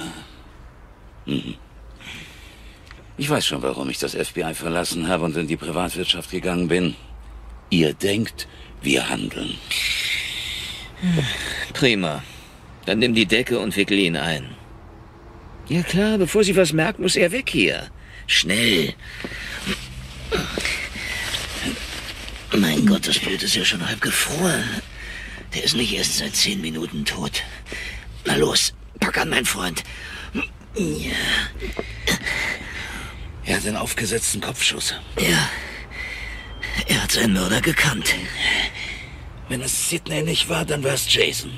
Mhm. Ich weiß schon, warum ich das F B I verlassen habe und in die Privatwirtschaft gegangen bin. Ihr denkt, wir handeln. Prima. Dann nimm die Decke und wickel ihn ein. Ja klar, bevor sie was merkt, muss er weg hier. Schnell. Mein Gott, das Blut ist ja schon halb gefroren. Der ist nicht erst seit zehn Minuten tot. Na los, pack an, mein Freund. Ja. Er hat einen aufgesetzten Kopfschuss. Ja. Er hat seinen Mörder gekannt. Wenn es Sidney nicht war, dann war es Jason.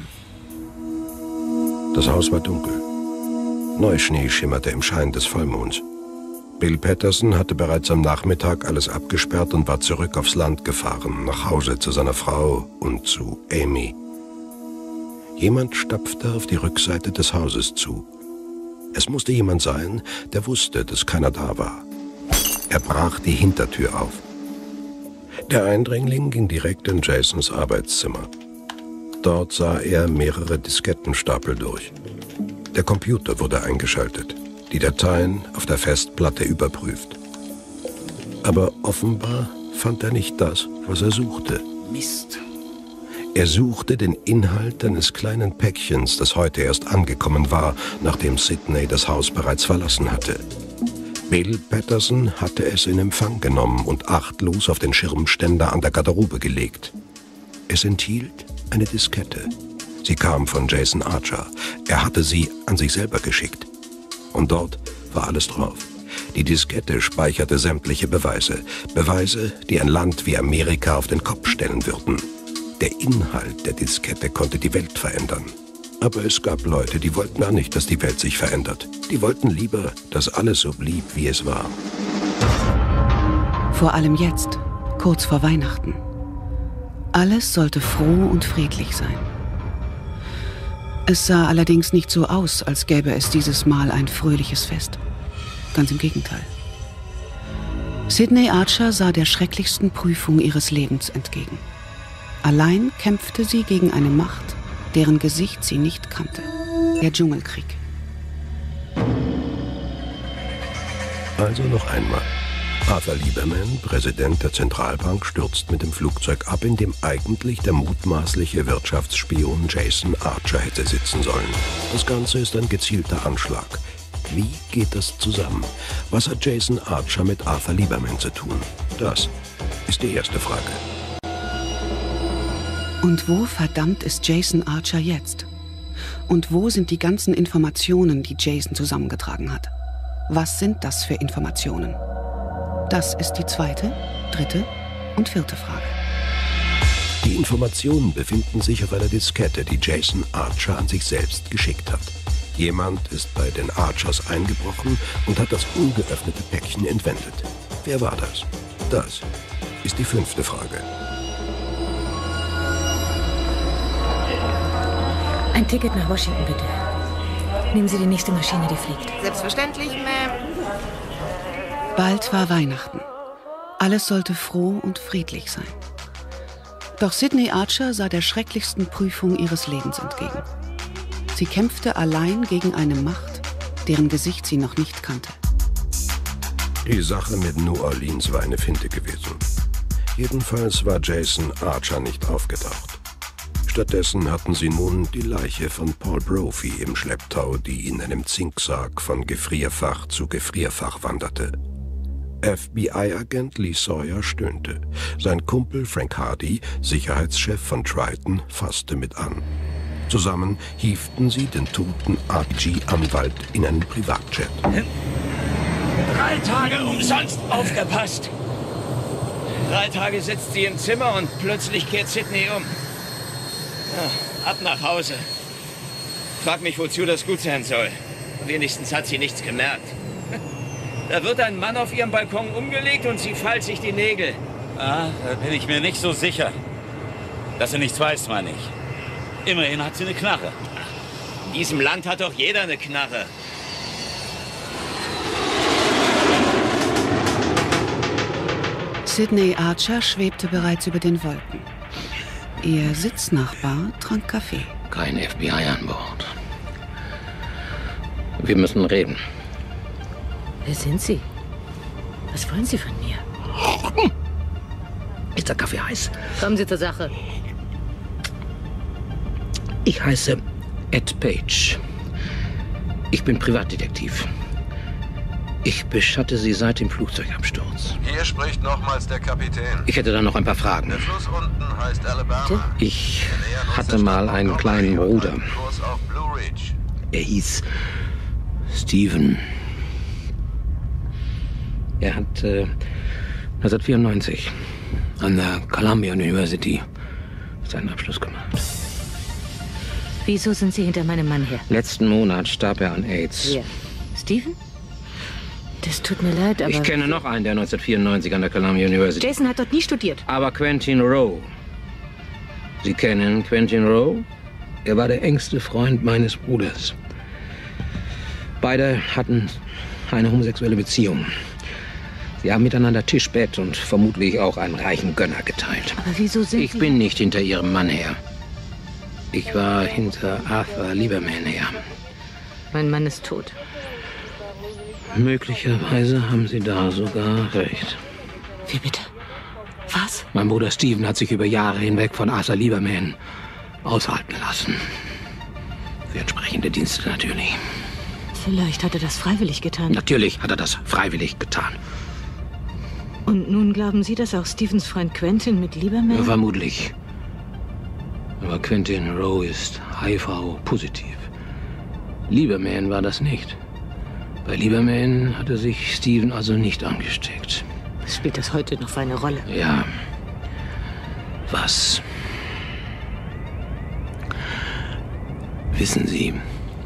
Das Haus war dunkel. Neuschnee schimmerte im Schein des Vollmonds. Bill Patterson hatte bereits am Nachmittag alles abgesperrt und war zurück aufs Land gefahren, nach Hause zu seiner Frau und zu Amy. Jemand stapfte auf die Rückseite des Hauses zu. Es musste jemand sein, der wusste, dass keiner da war. Er brach die Hintertür auf. Der Eindringling ging direkt in Jasons Arbeitszimmer. Dort sah er mehrere Diskettenstapel durch. Der Computer wurde eingeschaltet, die Dateien auf der Festplatte überprüft. Aber offenbar fand er nicht das, was er suchte. Mist. Er suchte den Inhalt eines kleinen Päckchens, das heute erst angekommen war, nachdem Sidney das Haus bereits verlassen hatte. Bill Patterson hatte es in Empfang genommen und achtlos auf den Schirmständer an der Garderobe gelegt. Es enthielt eine Diskette. Sie kam von Jason Archer. Er hatte sie an sich selber geschickt. Und dort war alles drauf. Die Diskette speicherte sämtliche Beweise. Beweise, die ein Land wie Amerika auf den Kopf stellen würden. Der Inhalt der Diskette konnte die Welt verändern. Aber es gab Leute, die wollten gar nicht, dass die Welt sich verändert. Die wollten lieber, dass alles so blieb, wie es war. Vor allem jetzt, kurz vor Weihnachten. Alles sollte froh und friedlich sein. Es sah allerdings nicht so aus, als gäbe es dieses Mal ein fröhliches Fest. Ganz im Gegenteil. Sidney Archer sah der schrecklichsten Prüfung ihres Lebens entgegen. Allein kämpfte sie gegen eine Macht, deren Gesicht sie nicht kannte. Der Dschungelkrieg. Also noch einmal. Arthur Lieberman, Präsident der Zentralbank, stürzt mit dem Flugzeug ab, in dem eigentlich der mutmaßliche Wirtschaftsspion Jason Archer hätte sitzen sollen. Das Ganze ist ein gezielter Anschlag. Wie geht das zusammen? Was hat Jason Archer mit Arthur Lieberman zu tun? Das ist die erste Frage. Und wo verdammt ist Jason Archer jetzt? Und wo sind die ganzen Informationen, die Jason zusammengetragen hat? Was sind das für Informationen? Das ist die zweite, dritte und vierte Frage. Die Informationen befinden sich auf einer Diskette, die Jason Archer an sich selbst geschickt hat. Jemand ist bei den Archers eingebrochen und hat das ungeöffnete Päckchen entwendet. Wer war das? Das ist die fünfte Frage. Ein Ticket nach Washington, bitte. Nehmen Sie die nächste Maschine, die fliegt. Selbstverständlich, Ma'am. Bald war Weihnachten. Alles sollte froh und friedlich sein. Doch Sidney Archer sah der schrecklichsten Prüfung ihres Lebens entgegen. Sie kämpfte allein gegen eine Macht, deren Gesicht sie noch nicht kannte. Die Sache mit New Orleans war eine Finte gewesen. Jedenfalls war Jason Archer nicht aufgetaucht. Stattdessen hatten sie nun die Leiche von Paul Brophy im Schlepptau, die in einem Zinksarg von Gefrierfach zu Gefrierfach wanderte. F B I-Agent Lee Sawyer stöhnte. Sein Kumpel Frank Hardy, Sicherheitschef von Triton, fasste mit an. Zusammen hieften sie den toten R G-Anwalt in einen Privatjet. Drei Tage umsonst aufgepasst. Drei Tage sitzt sie im Zimmer und plötzlich kehrt Sidney um. Ja, ab nach Hause. Frag mich, wozu das gut sein soll. Wenigstens hat sie nichts gemerkt. Da wird ein Mann auf ihrem Balkon umgelegt und sie feilt sich die Nägel. Ah, da bin ich mir nicht so sicher. Dass sie nichts weiß, meine ich. Immerhin hat sie eine Knarre. In diesem Land hat doch jeder eine Knarre. Sidney Archer schwebte bereits über den Wolken. Ihr Sitznachbar trank Kaffee. Kein F B I an Bord. Wir müssen reden. Wer sind Sie? Was wollen Sie von mir? Ist der Kaffee heiß? Kommen Sie zur Sache. Ich heiße Ed Page. Ich bin Privatdetektiv. Ich beschatte Sie seit dem Flugzeugabsturz. Hier spricht nochmals der Kapitän. Ich hätte da noch ein paar Fragen. Der Fluss unten heißt Alabama. Ich hatte mal einen kleinen Bruder. Kurs auf Blue Ridge. Er hieß Steven. Er hat äh, neunzehnhundertvierundneunzig an der Columbia University seinen Abschluss gemacht. Wieso sind Sie hinter meinem Mann her? Letzten Monat starb er an AIDS. Wer? Steven? Das tut mir leid, aber... Ich kenne noch einen, der neunzehnhundertvierundneunzig an der Columbia University... Jason hat dort nie studiert. Aber Quentin Rowe. Sie kennen Quentin Rowe? Er war der engste Freund meines Bruders. Beide hatten eine homosexuelle Beziehung. Sie haben miteinander Tisch, Bett und vermutlich auch einen reichen Gönner geteilt. Aber wieso sind Ich Sie... bin nicht hinter Ihrem Mann her. Ich war hinter Arthur Lieberman her. Mein Mann ist tot. Möglicherweise haben Sie da sogar recht. Wie bitte? Was? Mein Bruder Steven hat sich über Jahre hinweg von Arthur Lieberman aushalten lassen. Für entsprechende Dienste natürlich. Vielleicht hat er das freiwillig getan. Natürlich hat er das freiwillig getan. Und nun glauben Sie, dass auch Stevens Freund Quentin mit Lieberman... Ja, vermutlich. Aber Quentin Rowe ist H I V-positiv. Lieberman war das nicht. Bei Lieberman hatte sich Steven also nicht angesteckt. Spielt das heute noch für eine Rolle? Ja. Was? Wissen Sie,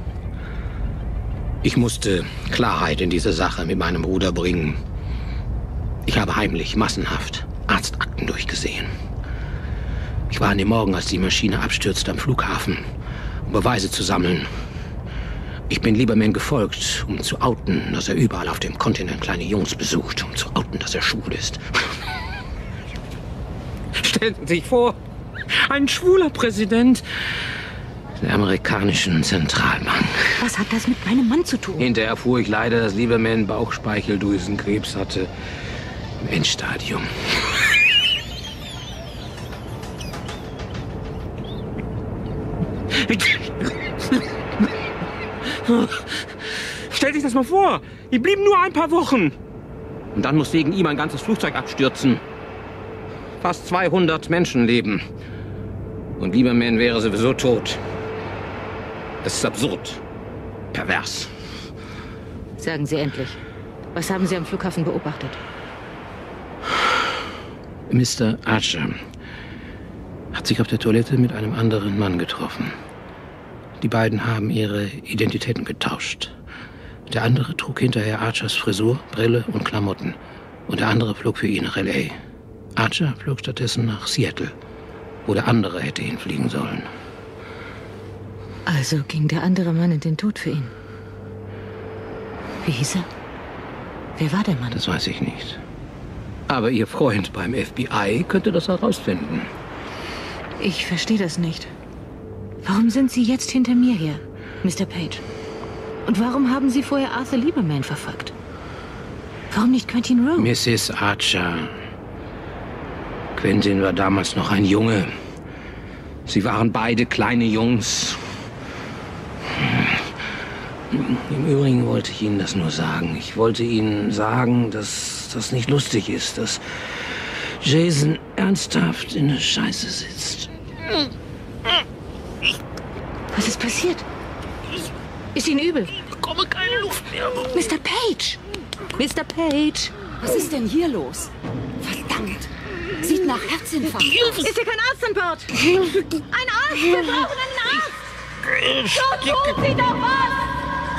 ich musste Klarheit in diese Sache mit meinem Bruder bringen. Ich habe heimlich, massenhaft Arztakten durchgesehen. Ich war an dem Morgen, als die Maschine abstürzte am Flughafen, um Beweise zu sammeln. Ich bin Lieberman gefolgt, um zu outen, dass er überall auf dem Kontinent kleine Jungs besucht, um zu outen, dass er schwul ist. Stellen Sie sich vor, ein schwuler Präsident der amerikanischen Zentralbank. Was hat das mit meinem Mann zu tun? Hinterher erfuhr ich leider, dass Lieberman Bauchspeicheldrüsenkrebs hatte. Im Endstadium. Stell sich das mal vor. Die blieben nur ein paar Wochen. Und dann muss wegen ihm ein ganzes Flugzeug abstürzen. Fast zweihundert Menschenleben. Und Lieberman wäre sowieso tot. Das ist absurd. Pervers. Sagen Sie endlich. Was haben Sie am Flughafen beobachtet? Mister Archer hat sich auf der Toilette mit einem anderen Mann getroffen. Die beiden haben ihre Identitäten getauscht. Der andere trug hinterher Archers Frisur, Brille und Klamotten. Und der andere flog für ihn nach L A. Archer flog stattdessen nach Seattle, wo der andere hätte hinfliegen sollen. Also ging der andere Mann in den Tod für ihn. Wie hieß er? Wer war der Mann? Das weiß ich nicht. Aber Ihr Freund beim F B I könnte das herausfinden. Ich verstehe das nicht. Warum sind Sie jetzt hinter mir her, Mister Page? Und warum haben Sie vorher Arthur Lieberman verfolgt? Warum nicht Quentin Rowe? Missus Archer. Quentin war damals noch ein Junge. Sie waren beide kleine Jungs. Im Übrigen wollte ich Ihnen das nur sagen. Ich wollte Ihnen sagen, dass das nicht lustig ist, dass Jason ernsthaft in der Scheiße sitzt. Was ist passiert? Ist Ihnen übel? Ich bekomme keine Luft mehr. Mister Page! Mister Page! Was ist denn hier los? Verdammt! Sieht nach Herzinfarkt aus. Ist hier kein Arzt an Bord? Ein Arzt! Wir brauchen einen Arzt! So tun Sie doch was!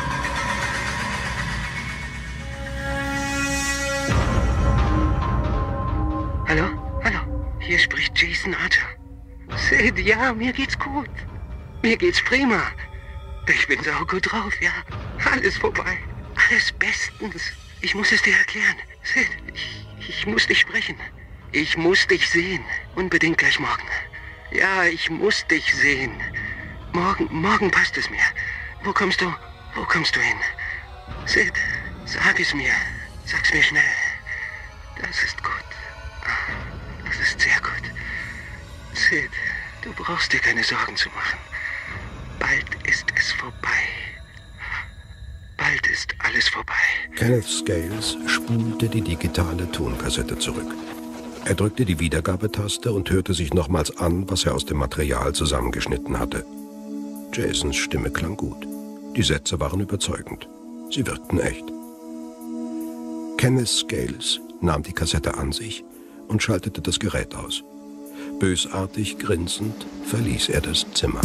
Hallo? Hallo? Hier spricht Jason Archer. Sid, ja, mir geht's gut. Mir geht's prima. Ich bin saugut drauf, ja. Alles vorbei. Alles bestens. Ich muss es dir erklären. Sid, ich, ich muss dich sprechen. Ich muss dich sehen. Unbedingt gleich morgen. Ja, ich muss dich sehen. Morgen, morgen passt es mir. Wo kommst du? Wo kommst du hin? Sid, sag es mir. Sag's mir schnell. Das ist gut. Das ist sehr gut. Sid, du brauchst dir keine Sorgen zu machen. Bald ist es vorbei. Bald ist alles vorbei. Kenneth Scales spulte die digitale Tonkassette zurück. Er drückte die Wiedergabetaste und hörte sich nochmals an, was er aus dem Material zusammengeschnitten hatte. Jasons Stimme klang gut. Die Sätze waren überzeugend. Sie wirkten echt. Kenneth Scales nahm die Kassette an sich und schaltete das Gerät aus. Bösartig grinsend verließ er das Zimmer.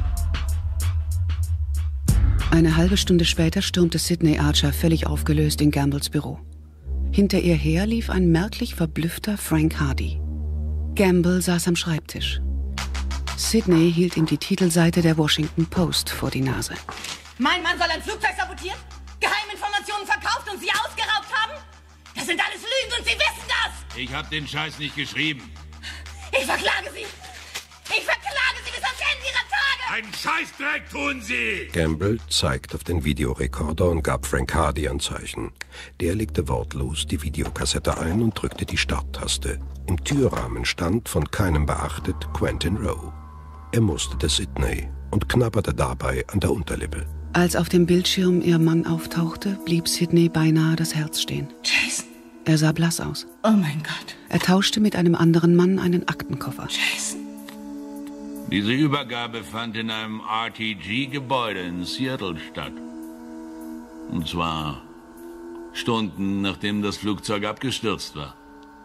Eine halbe Stunde später stürmte Sydney Archer völlig aufgelöst in Gambles Büro. Hinter ihr her lief ein merklich verblüffter Frank Hardy. Gamble saß am Schreibtisch. Sydney hielt ihm die Titelseite der Washington Post vor die Nase. Mein Mann soll ein Flugzeug sabotiert, Geheiminformationen verkauft und sie ausgeraubt haben? Das sind alles Lügen und Sie wissen das! Ich hab den Scheiß nicht geschrieben. Ich verklage Sie! Ich verklage Sie bis ans Ende Ihrer Tage! Einen Scheißdreck tun Sie! Gamble zeigte auf den Videorekorder und gab Frank Hardy ein Zeichen. Der legte wortlos die Videokassette ein und drückte die Starttaste. Im Türrahmen stand, von keinem beachtet, Quentin Rowe. Er musterte Sydney und knabberte dabei an der Unterlippe. Als auf dem Bildschirm ihr Mann auftauchte, blieb Sydney beinahe das Herz stehen. Jason! Er sah blass aus. Oh mein Gott. Er tauschte mit einem anderen Mann einen Aktenkoffer. Jason! Diese Übergabe fand in einem R T G-Gebäude in Seattle statt. Und zwar Stunden, nachdem das Flugzeug abgestürzt war.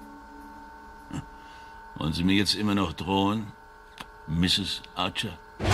Wollen Sie mir jetzt immer noch drohen, Misses Archer?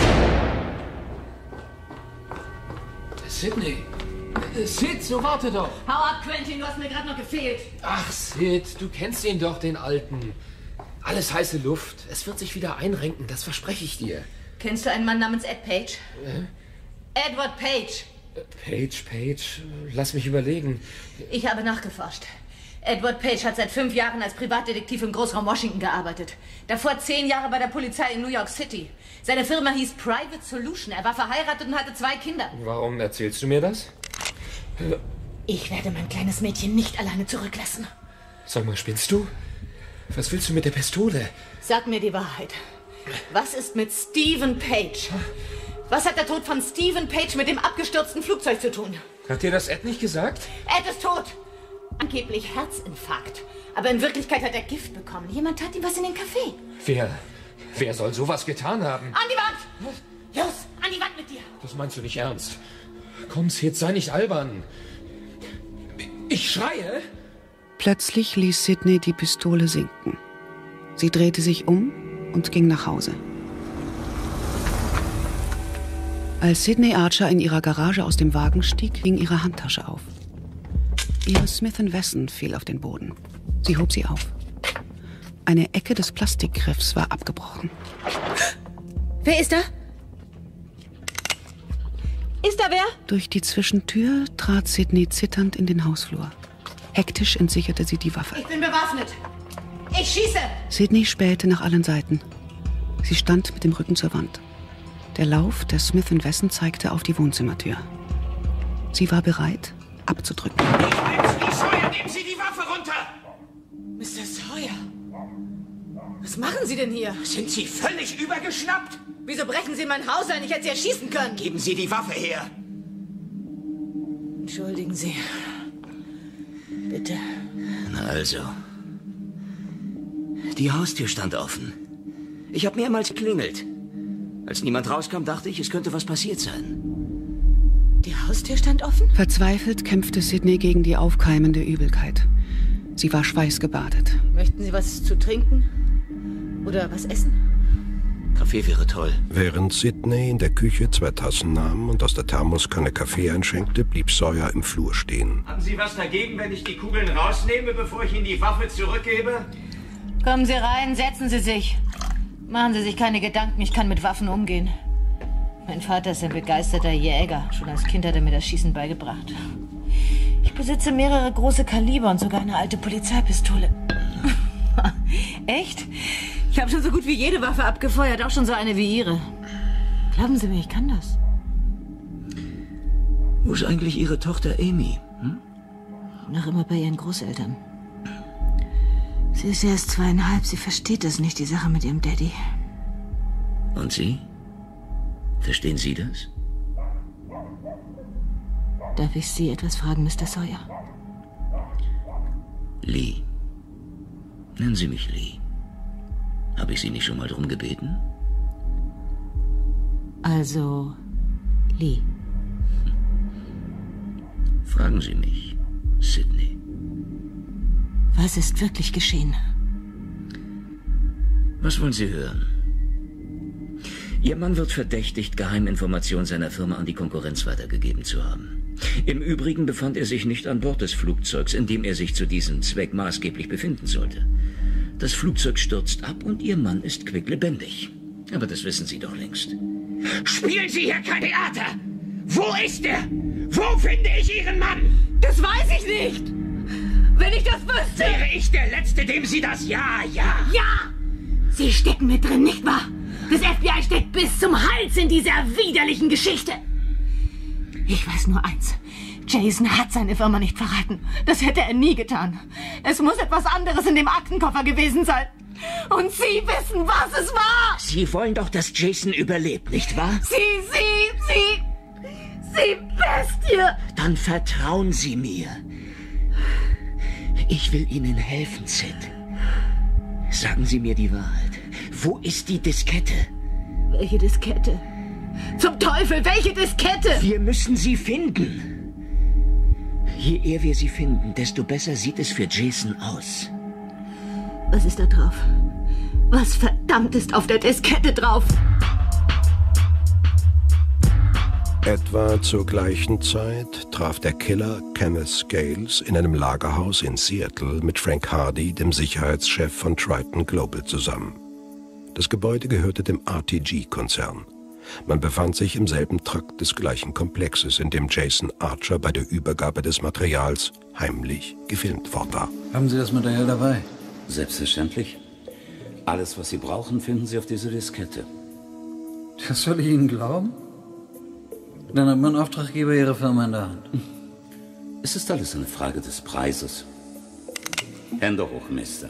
Sydney. Sid, so warte doch. Hau ab, Quentin, du hast mir gerade noch gefehlt. Ach, Sid, du kennst ihn doch, den Alten. Alles heiße Luft. Es wird sich wieder einrenken, das verspreche ich dir. Kennst du einen Mann namens Ed Page? Äh? Edward Page. Page, Page, lass mich überlegen. Ich habe nachgeforscht. Edward Page hat seit fünf Jahren als Privatdetektiv im Großraum Washington gearbeitet. Davor zehn Jahre bei der Polizei in New York City. Seine Firma hieß Private Solution. Er war verheiratet und hatte zwei Kinder. Warum erzählst du mir das? Ich werde mein kleines Mädchen nicht alleine zurücklassen. Sag mal, spinnst du? Was willst du mit der Pistole? Sag mir die Wahrheit. Was ist mit Stephen Page? Was hat der Tod von Stephen Page mit dem abgestürzten Flugzeug zu tun? Hat dir das Ed nicht gesagt? Ed ist tot. Angeblich Herzinfarkt. Aber in Wirklichkeit hat er Gift bekommen. Jemand tat ihm was in den Kaffee. Wer? Wer soll sowas getan haben? An die Wand! Los, an die Wand mit dir! Das meinst du nicht ernst? Komm, Sid, sei nicht albern. Ich schreie. Plötzlich ließ Sydney die Pistole sinken. Sie drehte sich um und ging nach Hause. Als Sydney Archer in ihrer Garage aus dem Wagen stieg, ging ihre Handtasche auf. Ihre Smith and Wesson fiel auf den Boden. Sie hob sie auf. Eine Ecke des Plastikgriffs war abgebrochen. Wer ist da? Ist da wer? Durch die Zwischentür trat Sydney zitternd in den Hausflur. Hektisch entsicherte sie die Waffe. Ich bin bewaffnet. Ich schieße! Sydney spähte nach allen Seiten. Sie stand mit dem Rücken zur Wand. Der Lauf der Smith and Wesson zeigte auf die Wohnzimmertür. Sie war bereit, abzudrücken. Mister Sawyer, nehmen Sie die Waffe runter! Mister Sawyer! Was machen Sie denn hier? Sind Sie völlig übergeschnappt? Wieso brechen Sie in mein Haus ein? Ich hätte Sie erschießen können. Geben Sie die Waffe her! Entschuldigen Sie. Bitte. Na also. Die Haustür stand offen. Ich habe mehrmals geklingelt. Als niemand rauskam, dachte ich, es könnte was passiert sein. Die Haustür stand offen? Verzweifelt kämpfte Sydney gegen die aufkeimende Übelkeit. Sie war schweißgebadet. Möchten Sie was zu trinken? Oder was essen? Kaffee wäre toll. Während Sydney in der Küche zwei Tassen nahm und aus der Thermoskanne Kaffee einschenkte, blieb Sawyer im Flur stehen. Haben Sie was dagegen, wenn ich die Kugeln rausnehme, bevor ich Ihnen die Waffe zurückgebe? Kommen Sie rein, setzen Sie sich. Machen Sie sich keine Gedanken, ich kann mit Waffen umgehen. Mein Vater ist ein begeisterter Jäger. Schon als Kind hat er mir das Schießen beigebracht. Ich besitze mehrere große Kaliber und sogar eine alte Polizeipistole. Echt? Ich habe schon so gut wie jede Waffe abgefeuert, auch schon so eine wie Ihre. Glauben Sie mir, ich kann das. Wo ist eigentlich Ihre Tochter Amy? Hm? Noch immer bei ihren Großeltern. Sie ist erst zweieinhalb. Sie versteht das nicht, die Sache mit ihrem Daddy. Und Sie? Verstehen Sie das? Darf ich Sie etwas fragen, Mister Sawyer? Lee. Nennen Sie mich Lee. Habe ich Sie nicht schon mal drum gebeten? Also, Lee. Fragen Sie mich, Sydney. Was ist wirklich geschehen? Was wollen Sie hören? Ihr Mann wird verdächtigt, Geheiminformationen seiner Firma an die Konkurrenz weitergegeben zu haben. Im Übrigen befand er sich nicht an Bord des Flugzeugs, in dem er sich zu diesem Zweck maßgeblich befinden sollte. Das Flugzeug stürzt ab und Ihr Mann ist quicklebendig. Aber das wissen Sie doch längst. Spielen Sie hier kein Theater! Wo ist er? Wo finde ich Ihren Mann? Das weiß ich nicht! Wenn ich das wüsste! Wäre ich der Letzte, dem Sie das Ja, ja... Ja! Sie stecken mit drin, nicht wahr? Das F B I steckt bis zum Hals in dieser widerlichen Geschichte. Ich weiß nur eins. Jason hat seine Firma nicht verraten. Das hätte er nie getan. Es muss etwas anderes in dem Aktenkoffer gewesen sein. Und Sie wissen, was es war! Sie wollen doch, dass Jason überlebt, nicht wahr? Sie, Sie, Sie... Sie Bestie! Dann vertrauen Sie mir. Ich will Ihnen helfen, Sid. Sagen Sie mir die Wahrheit. Wo ist die Diskette? Welche Diskette? Zum Teufel, welche Diskette? Wir müssen sie finden. Je eher wir sie finden, desto besser sieht es für Jason aus. Was ist da drauf? Was verdammt ist auf der Diskette drauf? Etwa zur gleichen Zeit traf der Killer Kenneth Scales in einem Lagerhaus in Seattle mit Frank Hardy, dem Sicherheitschef von Triton Global, zusammen. Das Gebäude gehörte dem R T G-Konzern. Man befand sich im selben Trakt des gleichen Komplexes, in dem Jason Archer bei der Übergabe des Materials heimlich gefilmt worden war. Haben Sie das Material dabei? Selbstverständlich. Alles, was Sie brauchen, finden Sie auf dieser Diskette. Das soll ich Ihnen glauben? Dann hat mein Auftraggeber Ihre Firma in der Hand. Es ist alles eine Frage des Preises. Hände hoch, Mister.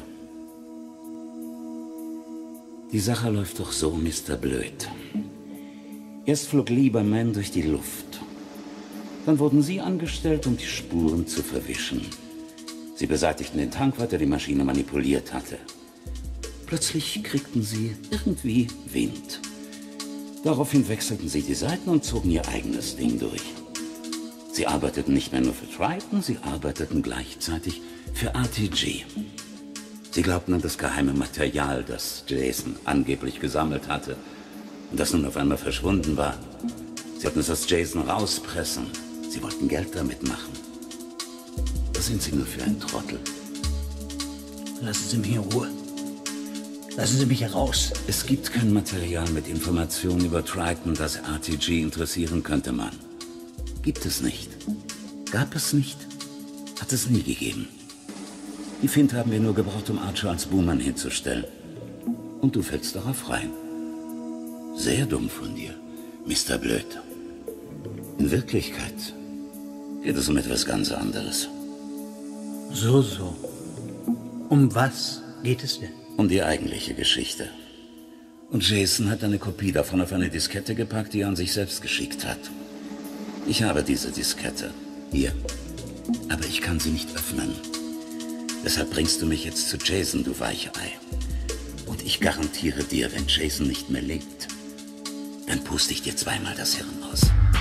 Die Sache läuft doch so, Mister Blöd. Erst flog Lieberman durch die Luft. Dann wurden Sie angestellt, um die Spuren zu verwischen. Sie beseitigten den Tankwart, der die Maschine manipuliert hatte. Plötzlich kriegten Sie irgendwie Wind. Daraufhin wechselten Sie die Seiten und zogen Ihr eigenes Ding durch. Sie arbeiteten nicht mehr nur für Triton, Sie arbeiteten gleichzeitig für R T G. Sie glaubten an das geheime Material, das Jason angeblich gesammelt hatte und das nun auf einmal verschwunden war. Sie wollten es aus Jason rauspressen. Sie wollten Geld damit machen. Was sind Sie nur für ein Trottel? Lassen Sie mich in Ruhe. Lassen Sie mich hier raus. Es gibt kein Material mit Informationen über Triton, das R T G interessieren könnte, Mann. Gibt es nicht. Gab es nicht. Hat es nie gegeben. Die Finte haben wir nur gebraucht, um Archer als Buhmann hinzustellen. Und du fällst darauf rein. Sehr dumm von dir, Mister Blöd. In Wirklichkeit geht es um etwas ganz anderes. So, so. Um was geht es denn? Um die eigentliche Geschichte. Und Jason hat eine Kopie davon auf eine Diskette gepackt, die er an sich selbst geschickt hat. Ich habe diese Diskette. Hier. Aber ich kann sie nicht öffnen. Deshalb bringst du mich jetzt zu Jason, du Weichei. Und ich garantiere dir, wenn Jason nicht mehr lebt, dann puste ich dir zweimal das Hirn aus.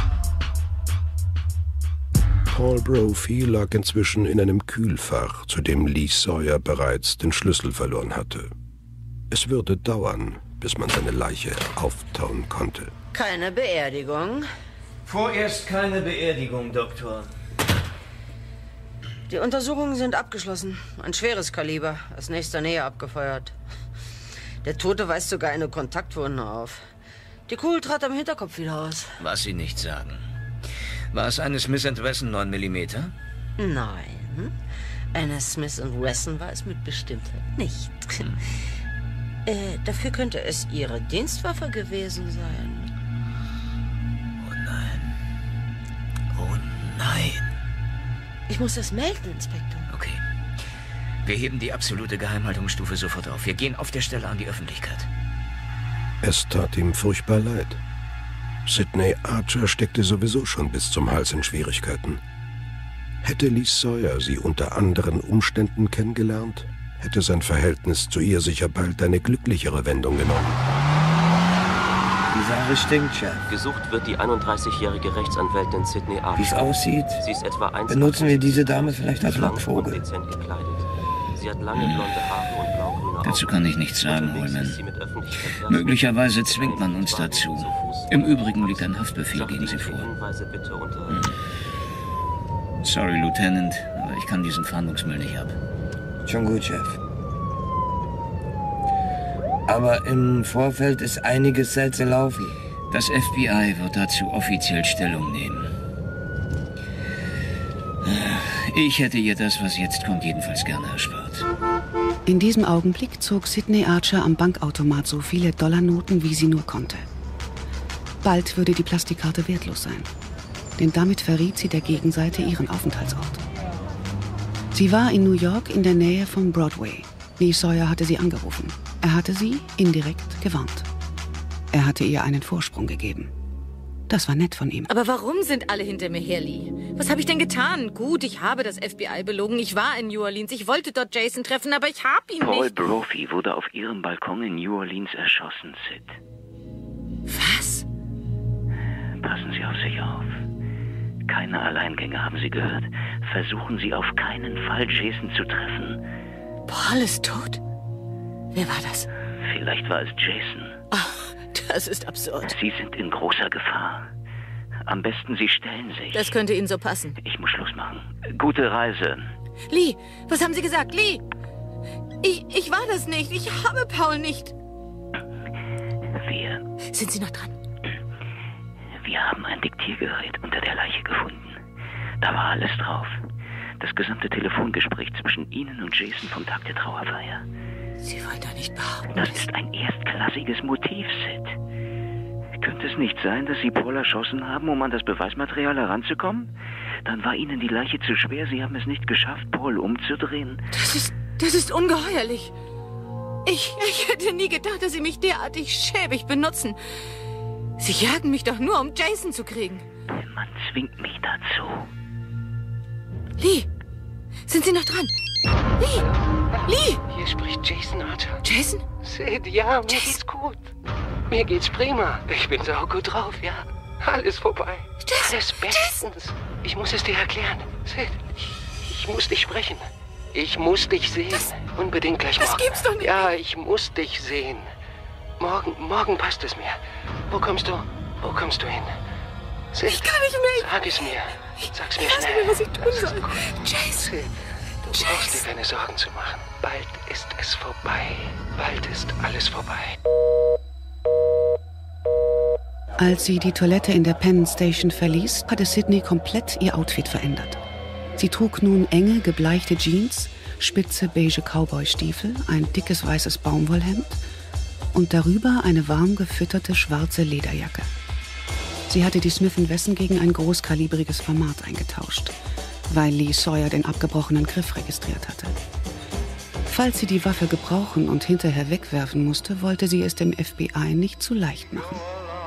Paul Brophy lag inzwischen in einem Kühlfach, zu dem Lee Sawyer bereits den Schlüssel verloren hatte. Es würde dauern, bis man seine Leiche auftauen konnte. Keine Beerdigung. Vorerst keine Beerdigung, Doktor. Die Untersuchungen sind abgeschlossen. Ein schweres Kaliber, aus nächster Nähe abgefeuert. Der Tote weist sogar eine Kontaktwunde auf. Die Kugel trat am Hinterkopf wieder aus. Was Sie nicht sagen. War es eine Smith and Wesson neun Millimeter? Nein, eine Smith and Wesson war es mit Bestimmtheit nicht. Hm. Äh, dafür könnte es Ihre Dienstwaffe gewesen sein. Oh nein. Oh nein. Nein. Ich muss das melden, Inspektor. Okay. Wir heben die absolute Geheimhaltungsstufe sofort auf. Wir gehen auf der Stelle an die Öffentlichkeit. Es tat ihm furchtbar leid. Sidney Archer steckte sowieso schon bis zum Hals in Schwierigkeiten. Hätte Lee Sawyer sie unter anderen Umständen kennengelernt, hätte sein Verhältnis zu ihr sicher bald eine glücklichere Wendung genommen. Die Sache stimmt, Chef. Gesucht wird die einunddreißigjährige Rechtsanwältin Sidney Archer. Wie es aussieht, sie ist etwa eins benutzen wir diese Dame vielleicht als Lockvogel. Dezent gekleidet. Sie hat lange blonde Haare und blaugrüne Augen. Dazu kann ich nichts sagen, Holman. Möglicherweise zwingt man uns dazu. Im Übrigen liegt ein Haftbefehl gegen Sie vor. Hm. Sorry, Lieutenant, aber ich kann diesen Fahndungsmüll nicht ab. Schon gut, Chef. Aber im Vorfeld ist einiges seltsam laufen. Das F B I wird dazu offiziell Stellung nehmen. Ich hätte ihr das, was jetzt kommt, jedenfalls gerne erspart. In diesem Augenblick zog Sidney Archer am Bankautomat so viele Dollarnoten, wie sie nur konnte. Bald würde die Plastikkarte wertlos sein, denn damit verriet sie der Gegenseite ihren Aufenthaltsort. Sie war in New York in der Nähe von Broadway. Lee Sawyer hatte sie angerufen. Er hatte sie indirekt gewarnt. Er hatte ihr einen Vorsprung gegeben. Das war nett von ihm. Aber warum sind alle hinter mir her, Lee? Was habe ich denn getan? Gut, ich habe das F B I belogen. Ich war in New Orleans. Ich wollte dort Jason treffen, aber ich habe ihn Paul nicht. Paul Brophy wurde auf ihrem Balkon in New Orleans erschossen, Sid. Was? Passen Sie auf sich auf. Keine Alleingänge, haben Sie gehört? Versuchen Sie auf keinen Fall, Jason zu treffen. Paul ist tot? Wer war das? Vielleicht war es Jason. Ach, das ist absurd. Sie sind in großer Gefahr. Am besten, Sie stellen sich. Das könnte Ihnen so passen. Ich muss Schluss machen. Gute Reise. Lee, was haben Sie gesagt? Lee! Ich, ich war das nicht. Ich habe Paul nicht. Wir... Sind Sie noch dran? Wir haben ein Diktiergerät unter der Leiche gefunden. Da war alles drauf. Das gesamte Telefongespräch zwischen Ihnen und Jason vom Tag der Trauerfeier. Sie wollen da nicht behaupten. Das ist ein erstklassiges Motiv, Sid. Könnte es nicht sein, dass Sie Paul erschossen haben, um an das Beweismaterial heranzukommen? Dann war Ihnen die Leiche zu schwer. Sie haben es nicht geschafft, Paul umzudrehen. Das ist, das ist ungeheuerlich. Ich, ich hätte nie gedacht, dass Sie mich derartig schäbig benutzen. Sie jagen mich doch nur, um Jason zu kriegen. Man zwingt mich dazu. Lee, sind Sie noch dran? Lee! Lee! Hier spricht Jason Archer. Jason? Sid, ja, mir Jason. geht's gut. Mir geht's prima. Ich bin saugut drauf, ja. Alles vorbei. Jason. Alles bestens. Ich muss es dir erklären. Sid, ich, ich muss dich sprechen. Ich muss dich sehen. Das, Unbedingt gleich morgen. Das gibt's doch nicht. Ja, ich muss dich sehen. Morgen, morgen passt es mir. Wo kommst du? Wo kommst du hin? Sid, ich kann nicht mehr. Sag es mir. Sag's mir ich schnell. Ich weiß nicht mehr, was ich tun soll. Jason. Sid, du Jason. brauchst dir keine Sorgen zu machen. Bald ist es vorbei. Bald ist alles vorbei. Als sie die Toilette in der Penn Station verließ, hatte Sidney komplett ihr Outfit verändert. Sie trug nun enge, gebleichte Jeans, spitze beige Cowboy-Stiefel, ein dickes weißes Baumwollhemd und darüber eine warm gefütterte schwarze Lederjacke. Sie hatte die Smith and Wesson gegen ein großkalibriges Format eingetauscht, weil Lee Sawyer den abgebrochenen Griff registriert hatte. Falls sie die Waffe gebrauchen und hinterher wegwerfen musste, wollte sie es dem F B I nicht zu leicht machen.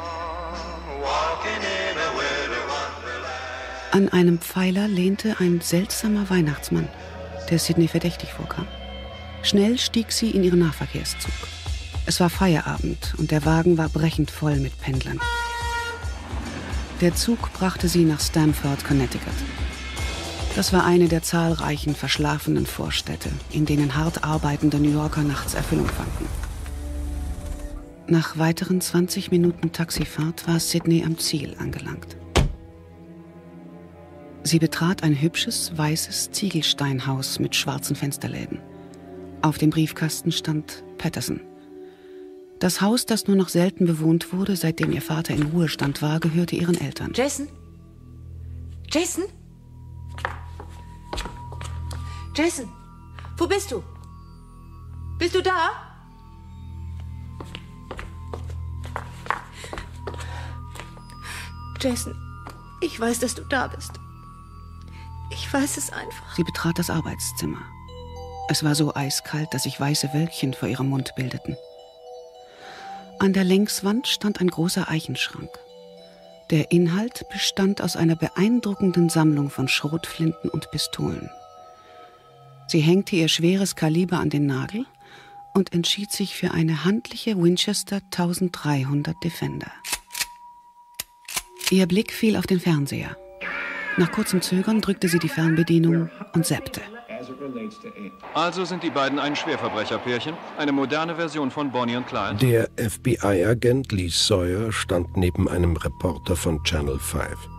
An einem Pfeiler lehnte ein seltsamer Weihnachtsmann, der Sidney verdächtig vorkam. Schnell stieg sie in ihren Nahverkehrszug. Es war Feierabend und der Wagen war brechend voll mit Pendlern. Der Zug brachte sie nach Stamford, Connecticut. Das war eine der zahlreichen verschlafenen Vorstädte, in denen hart arbeitende New Yorker nachts Erfüllung fanden. Nach weiteren zwanzig Minuten Taxifahrt war Sidney am Ziel angelangt. Sie betrat ein hübsches, weißes Ziegelsteinhaus mit schwarzen Fensterläden. Auf dem Briefkasten stand Patterson. Das Haus, das nur noch selten bewohnt wurde, seitdem ihr Vater in Ruhestand war, gehörte ihren Eltern. Jason? Jason? Jason, wo bist du? Bist du da? Jason, ich weiß, dass du da bist. Ich weiß es einfach. Sie betrat das Arbeitszimmer. Es war so eiskalt, dass sich weiße Wölkchen vor ihrem Mund bildeten. An der Längswand stand ein großer Eichenschrank. Der Inhalt bestand aus einer beeindruckenden Sammlung von Schrotflinten und Pistolen. Sie hängte ihr schweres Kaliber an den Nagel und entschied sich für eine handliche Winchester dreizehnhundert Defender. Ihr Blick fiel auf den Fernseher. Nach kurzem Zögern drückte sie die Fernbedienung und zappte. Also sind die beiden ein Schwerverbrecherpärchen, eine moderne Version von Bonnie und Clyde? Der F B I-Agent Lee Sawyer stand neben einem Reporter von Channel fünf.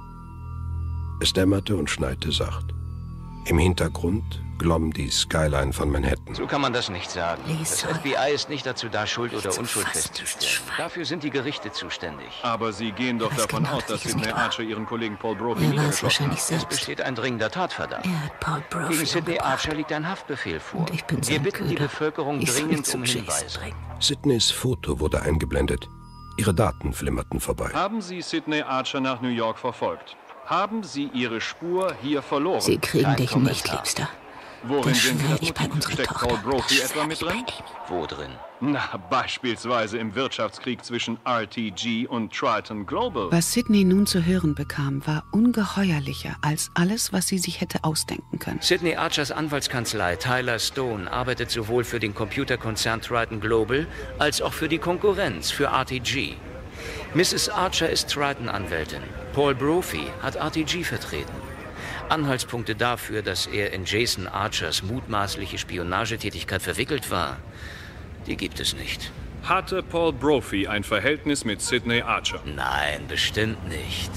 Es dämmerte und schneite sacht. Im Hintergrund glomm die Skyline von Manhattan. So kann man das nicht sagen. Das F B I ist nicht dazu da, Schuld oder Unschuld festzustellen. Dafür sind die Gerichte zuständig. Aber Sie gehen doch davon aus, dass Sidney Archer Ihren Kollegen Paul Brophy niedergeschossen hat. Es besteht ein dringender Tatverdacht. Er hat Paul Brophy Gegen Sidney Archer liegt ein Haftbefehl vor. Und ich bin Wir bitten die Köder. Bevölkerung Ich soll dringend mich zum um Jason Hinweise. Sidneys Foto wurde eingeblendet. Ihre Daten flimmerten vorbei. Haben Sie Sidney Archer nach New York verfolgt? Haben Sie Ihre Spur hier verloren? Sie kriegen dich nicht, Liebster. Worin Das sehen Sie schwör das ich bei Motiv? unserer Steckt Tochter. Paul Brophy Das etwa mit drin? Wo drin? Na, beispielsweise im Wirtschaftskrieg zwischen R T G und Triton Global. Was Sidney nun zu hören bekam, war ungeheuerlicher als alles, was sie sich hätte ausdenken können. Sidney Archers Anwaltskanzlei Tyler Stone arbeitet sowohl für den Computerkonzern Triton Global als auch für die Konkurrenz, für R T G. Misses Archer ist Triton-Anwältin. Paul Brophy hat R T G vertreten. Anhaltspunkte dafür, dass er in Jason Archers mutmaßliche Spionagetätigkeit verwickelt war, die gibt es nicht. Hatte Paul Brophy ein Verhältnis mit Sidney Archer? Nein, bestimmt nicht.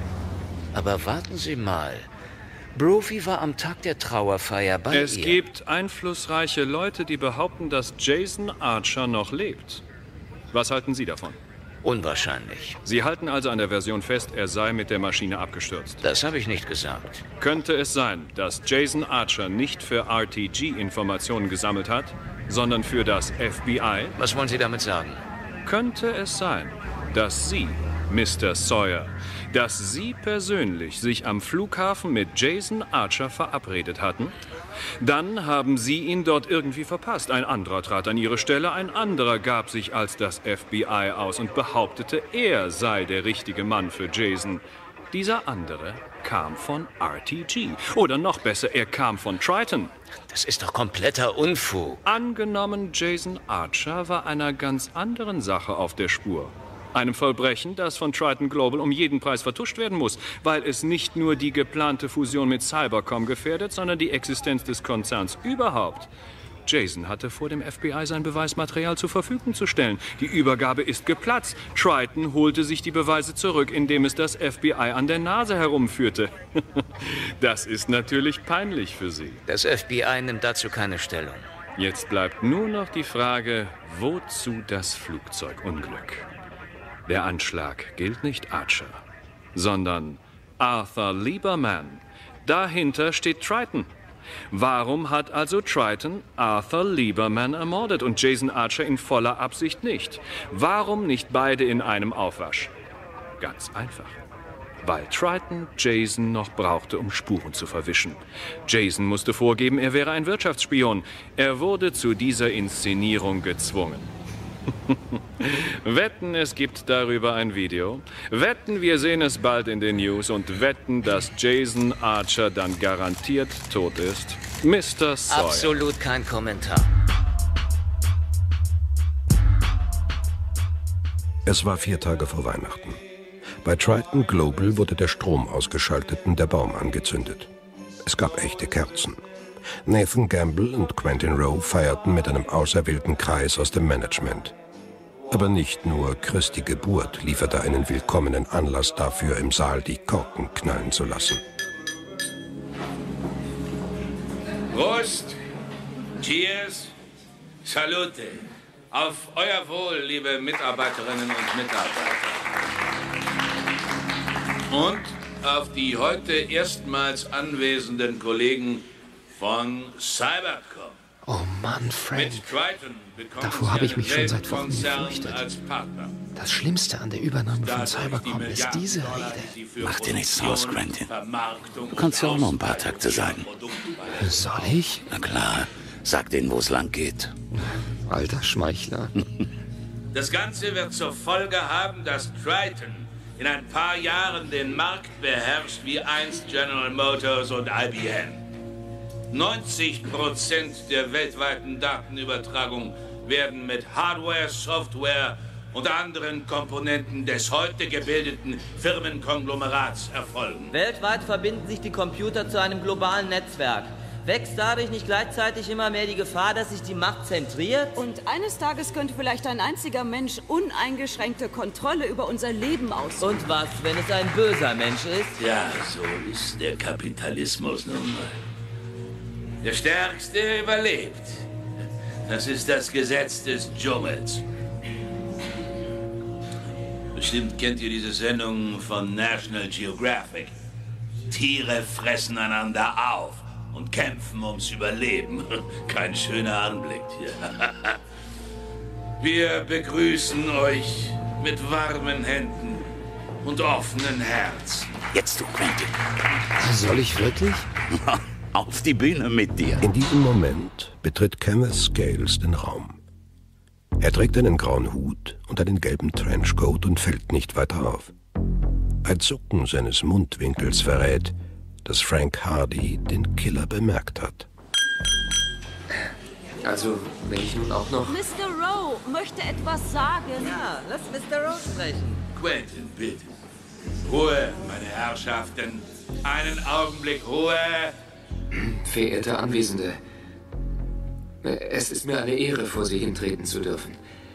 Aber warten Sie mal. Brophy war am Tag der Trauerfeier bei Es ihr. gibt einflussreiche Leute, die behaupten, dass Jason Archer noch lebt. Was halten Sie davon? Unwahrscheinlich. Sie halten also an der Version fest, er sei mit der Maschine abgestürzt. Das habe ich nicht gesagt. Könnte es sein, dass Jason Archer nicht für R T G Informationen gesammelt hat, sondern für das F B I? Was wollen Sie damit sagen? Könnte es sein, dass Sie, Mister Sawyer, dass Sie persönlich sich am Flughafen mit Jason Archer verabredet hatten? Dann haben Sie ihn dort irgendwie verpasst. Ein anderer trat an Ihre Stelle, ein anderer gab sich als das F B I aus und behauptete, er sei der richtige Mann für Jason. Dieser andere kam von R T G. Oder noch besser, er kam von Triton. Das ist doch kompletter Unfug. Angenommen, Jason Archer war einer ganz anderen Sache auf der Spur. Einem Verbrechen, das von Triton Global um jeden Preis vertuscht werden muss, weil es nicht nur die geplante Fusion mit Cybercom gefährdet, sondern die Existenz des Konzerns überhaupt. Jason hatte vor, dem F B I sein Beweismaterial zur Verfügung zu stellen. Die Übergabe ist geplatzt. Triton holte sich die Beweise zurück, indem es das F B I an der Nase herumführte. Das ist natürlich peinlich für Sie. Das F B I nimmt dazu keine Stellung. Jetzt bleibt nur noch die Frage, wozu das Flugzeugunglück? Der Anschlag gilt nicht Archer, sondern Arthur Lieberman. Dahinter steht Triton. Warum hat also Triton Arthur Lieberman ermordet und Jason Archer in voller Absicht nicht? Warum nicht beide in einem Aufwasch? Ganz einfach. Weil Triton Jason noch brauchte, um Spuren zu verwischen. Jason musste vorgeben, er wäre ein Wirtschaftsspion. Er wurde zu dieser Inszenierung gezwungen. Wetten, es gibt darüber ein Video. Wetten, wir sehen es bald in den News und wetten, dass Jason Archer dann garantiert tot ist. Mister Sawyer. Absolut kein Kommentar. Es war vier Tage vor Weihnachten. Bei Triton Global wurde der Strom ausgeschaltet und der Baum angezündet. Es gab echte Kerzen. Nathan Gamble und Quentin Rowe feierten mit einem auserwählten Kreis aus dem Management. Aber nicht nur Christi Geburt lieferte einen willkommenen Anlass dafür, im Saal die Korken knallen zu lassen. Prost! Cheers! Salute! Auf euer Wohl, liebe Mitarbeiterinnen und Mitarbeiter. Und auf die heute erstmals anwesenden Kollegen von Cybercom. Oh Mann, Frank. Mit Triton bekommen Davor Sie habe ich einen mich schon seit Wochen Weltkonzern gefürchtet. als Partner. Das Schlimmste an der Übernahme von Dadurch Cybercom die ist diese Milliarden Dollar, Rede. die Sie für Mach dir nichts draus, Quentin. Vermarktung Du kannst ja auch und noch ein paar Takte sagen. Soll ich? Na klar, sag denen, wo es lang geht. Alter Schmeichler. Das Ganze wird zur Folge haben, dass Triton in ein paar Jahren den Markt beherrscht wie einst General Motors und I B M. neunzig Prozent der weltweiten Datenübertragung werden mit Hardware, Software und anderen Komponenten des heute gebildeten Firmenkonglomerats erfolgen. Weltweit verbinden sich die Computer zu einem globalen Netzwerk. Wächst dadurch nicht gleichzeitig immer mehr die Gefahr, dass sich die Macht zentriert? Und eines Tages könnte vielleicht ein einziger Mensch uneingeschränkte Kontrolle über unser Leben ausüben. Und was, wenn es ein böser Mensch ist? Ja, so ist der Kapitalismus nun mal. Der Stärkste überlebt. Das ist das Gesetz des Dschungels. Bestimmt kennt ihr diese Sendung von National Geographic. Tiere fressen einander auf und kämpfen ums Überleben. Kein schöner Anblick hier. Wir begrüßen euch mit warmen Händen und offenen Herzen. Jetzt du, Quentin. Soll ich wirklich? Auf die Bühne mit dir. In diesem Moment betritt Kenneth Scales den Raum. Er trägt einen grauen Hut und einen gelben Trenchcoat und fällt nicht weiter auf. Ein Zucken seines Mundwinkels verrät, dass Frank Hardy den Killer bemerkt hat. Also, wenn ich nun auch noch... Mister Rowe möchte etwas sagen. Ja, lass Mister Rowe sprechen. Quentin, bitte. Ruhe, meine Herrschaften. Einen Augenblick Ruhe. Verehrte Anwesende, es ist mir eine Ehre, vor Sie hintreten zu dürfen.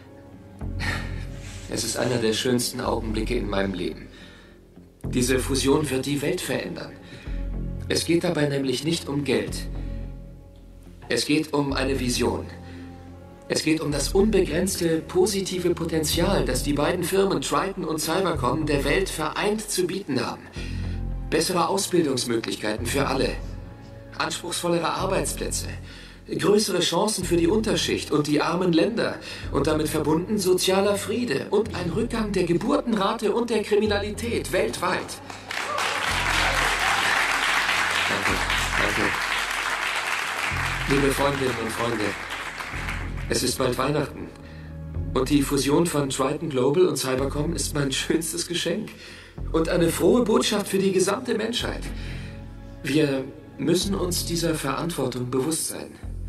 Es ist einer der schönsten Augenblicke in meinem Leben. Diese Fusion wird die Welt verändern. Es geht dabei nämlich nicht um Geld. Es geht um eine Vision. Es geht um das unbegrenzte positive Potenzial, das die beiden Firmen Triton und Cybercom der Welt vereint zu bieten haben. Bessere Ausbildungsmöglichkeiten für alle. Anspruchsvollere Arbeitsplätze, größere Chancen für die Unterschicht und die armen Länder und damit verbunden sozialer Friede und ein Rückgang der Geburtenrate und der Kriminalität weltweit. Danke, danke. Liebe Freundinnen und Freunde, es ist bald Weihnachten und die Fusion von Triton Global und Cybercom ist mein schönstes Geschenk und eine frohe Botschaft für die gesamte Menschheit. Wir müssen uns dieser Verantwortung bewusst sein.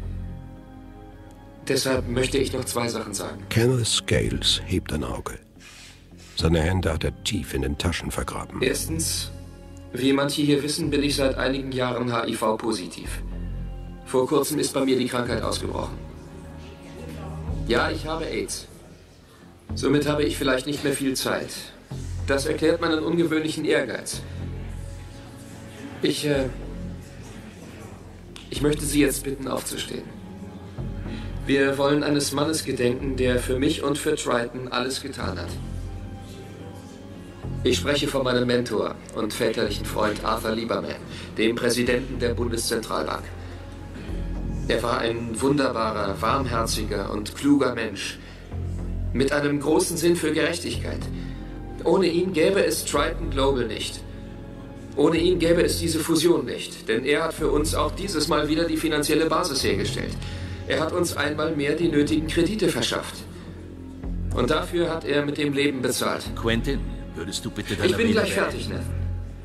Deshalb möchte ich noch zwei Sachen sagen. Kenneth Scales hebt ein Auge. Seine Hände hat er tief in den Taschen vergraben. Erstens, wie manche hier wissen, bin ich seit einigen Jahren H I V-positiv. Vor kurzem ist bei mir die Krankheit ausgebrochen. Ja, ich habe AIDS. Somit habe ich vielleicht nicht mehr viel Zeit. Das erklärt meinen ungewöhnlichen Ehrgeiz. Ich, äh... Ich möchte Sie jetzt bitten, aufzustehen. Wir wollen eines Mannes gedenken, der für mich und für Triton alles getan hat. Ich spreche von meinem Mentor und väterlichen Freund Arthur Lieberman, dem Präsidenten der Bundeszentralbank. Er war ein wunderbarer, warmherziger und kluger Mensch, mit einem großen Sinn für Gerechtigkeit. Ohne ihn gäbe es Triton Global nicht. Ohne ihn gäbe es diese Fusion nicht, denn er hat für uns auch dieses Mal wieder die finanzielle Basis hergestellt. Er hat uns einmal mehr die nötigen Kredite verschafft. Und dafür hat er mit dem Leben bezahlt. Quentin, würdest du bitte deine Ich bin Rede gleich beenden? fertig, Nathan.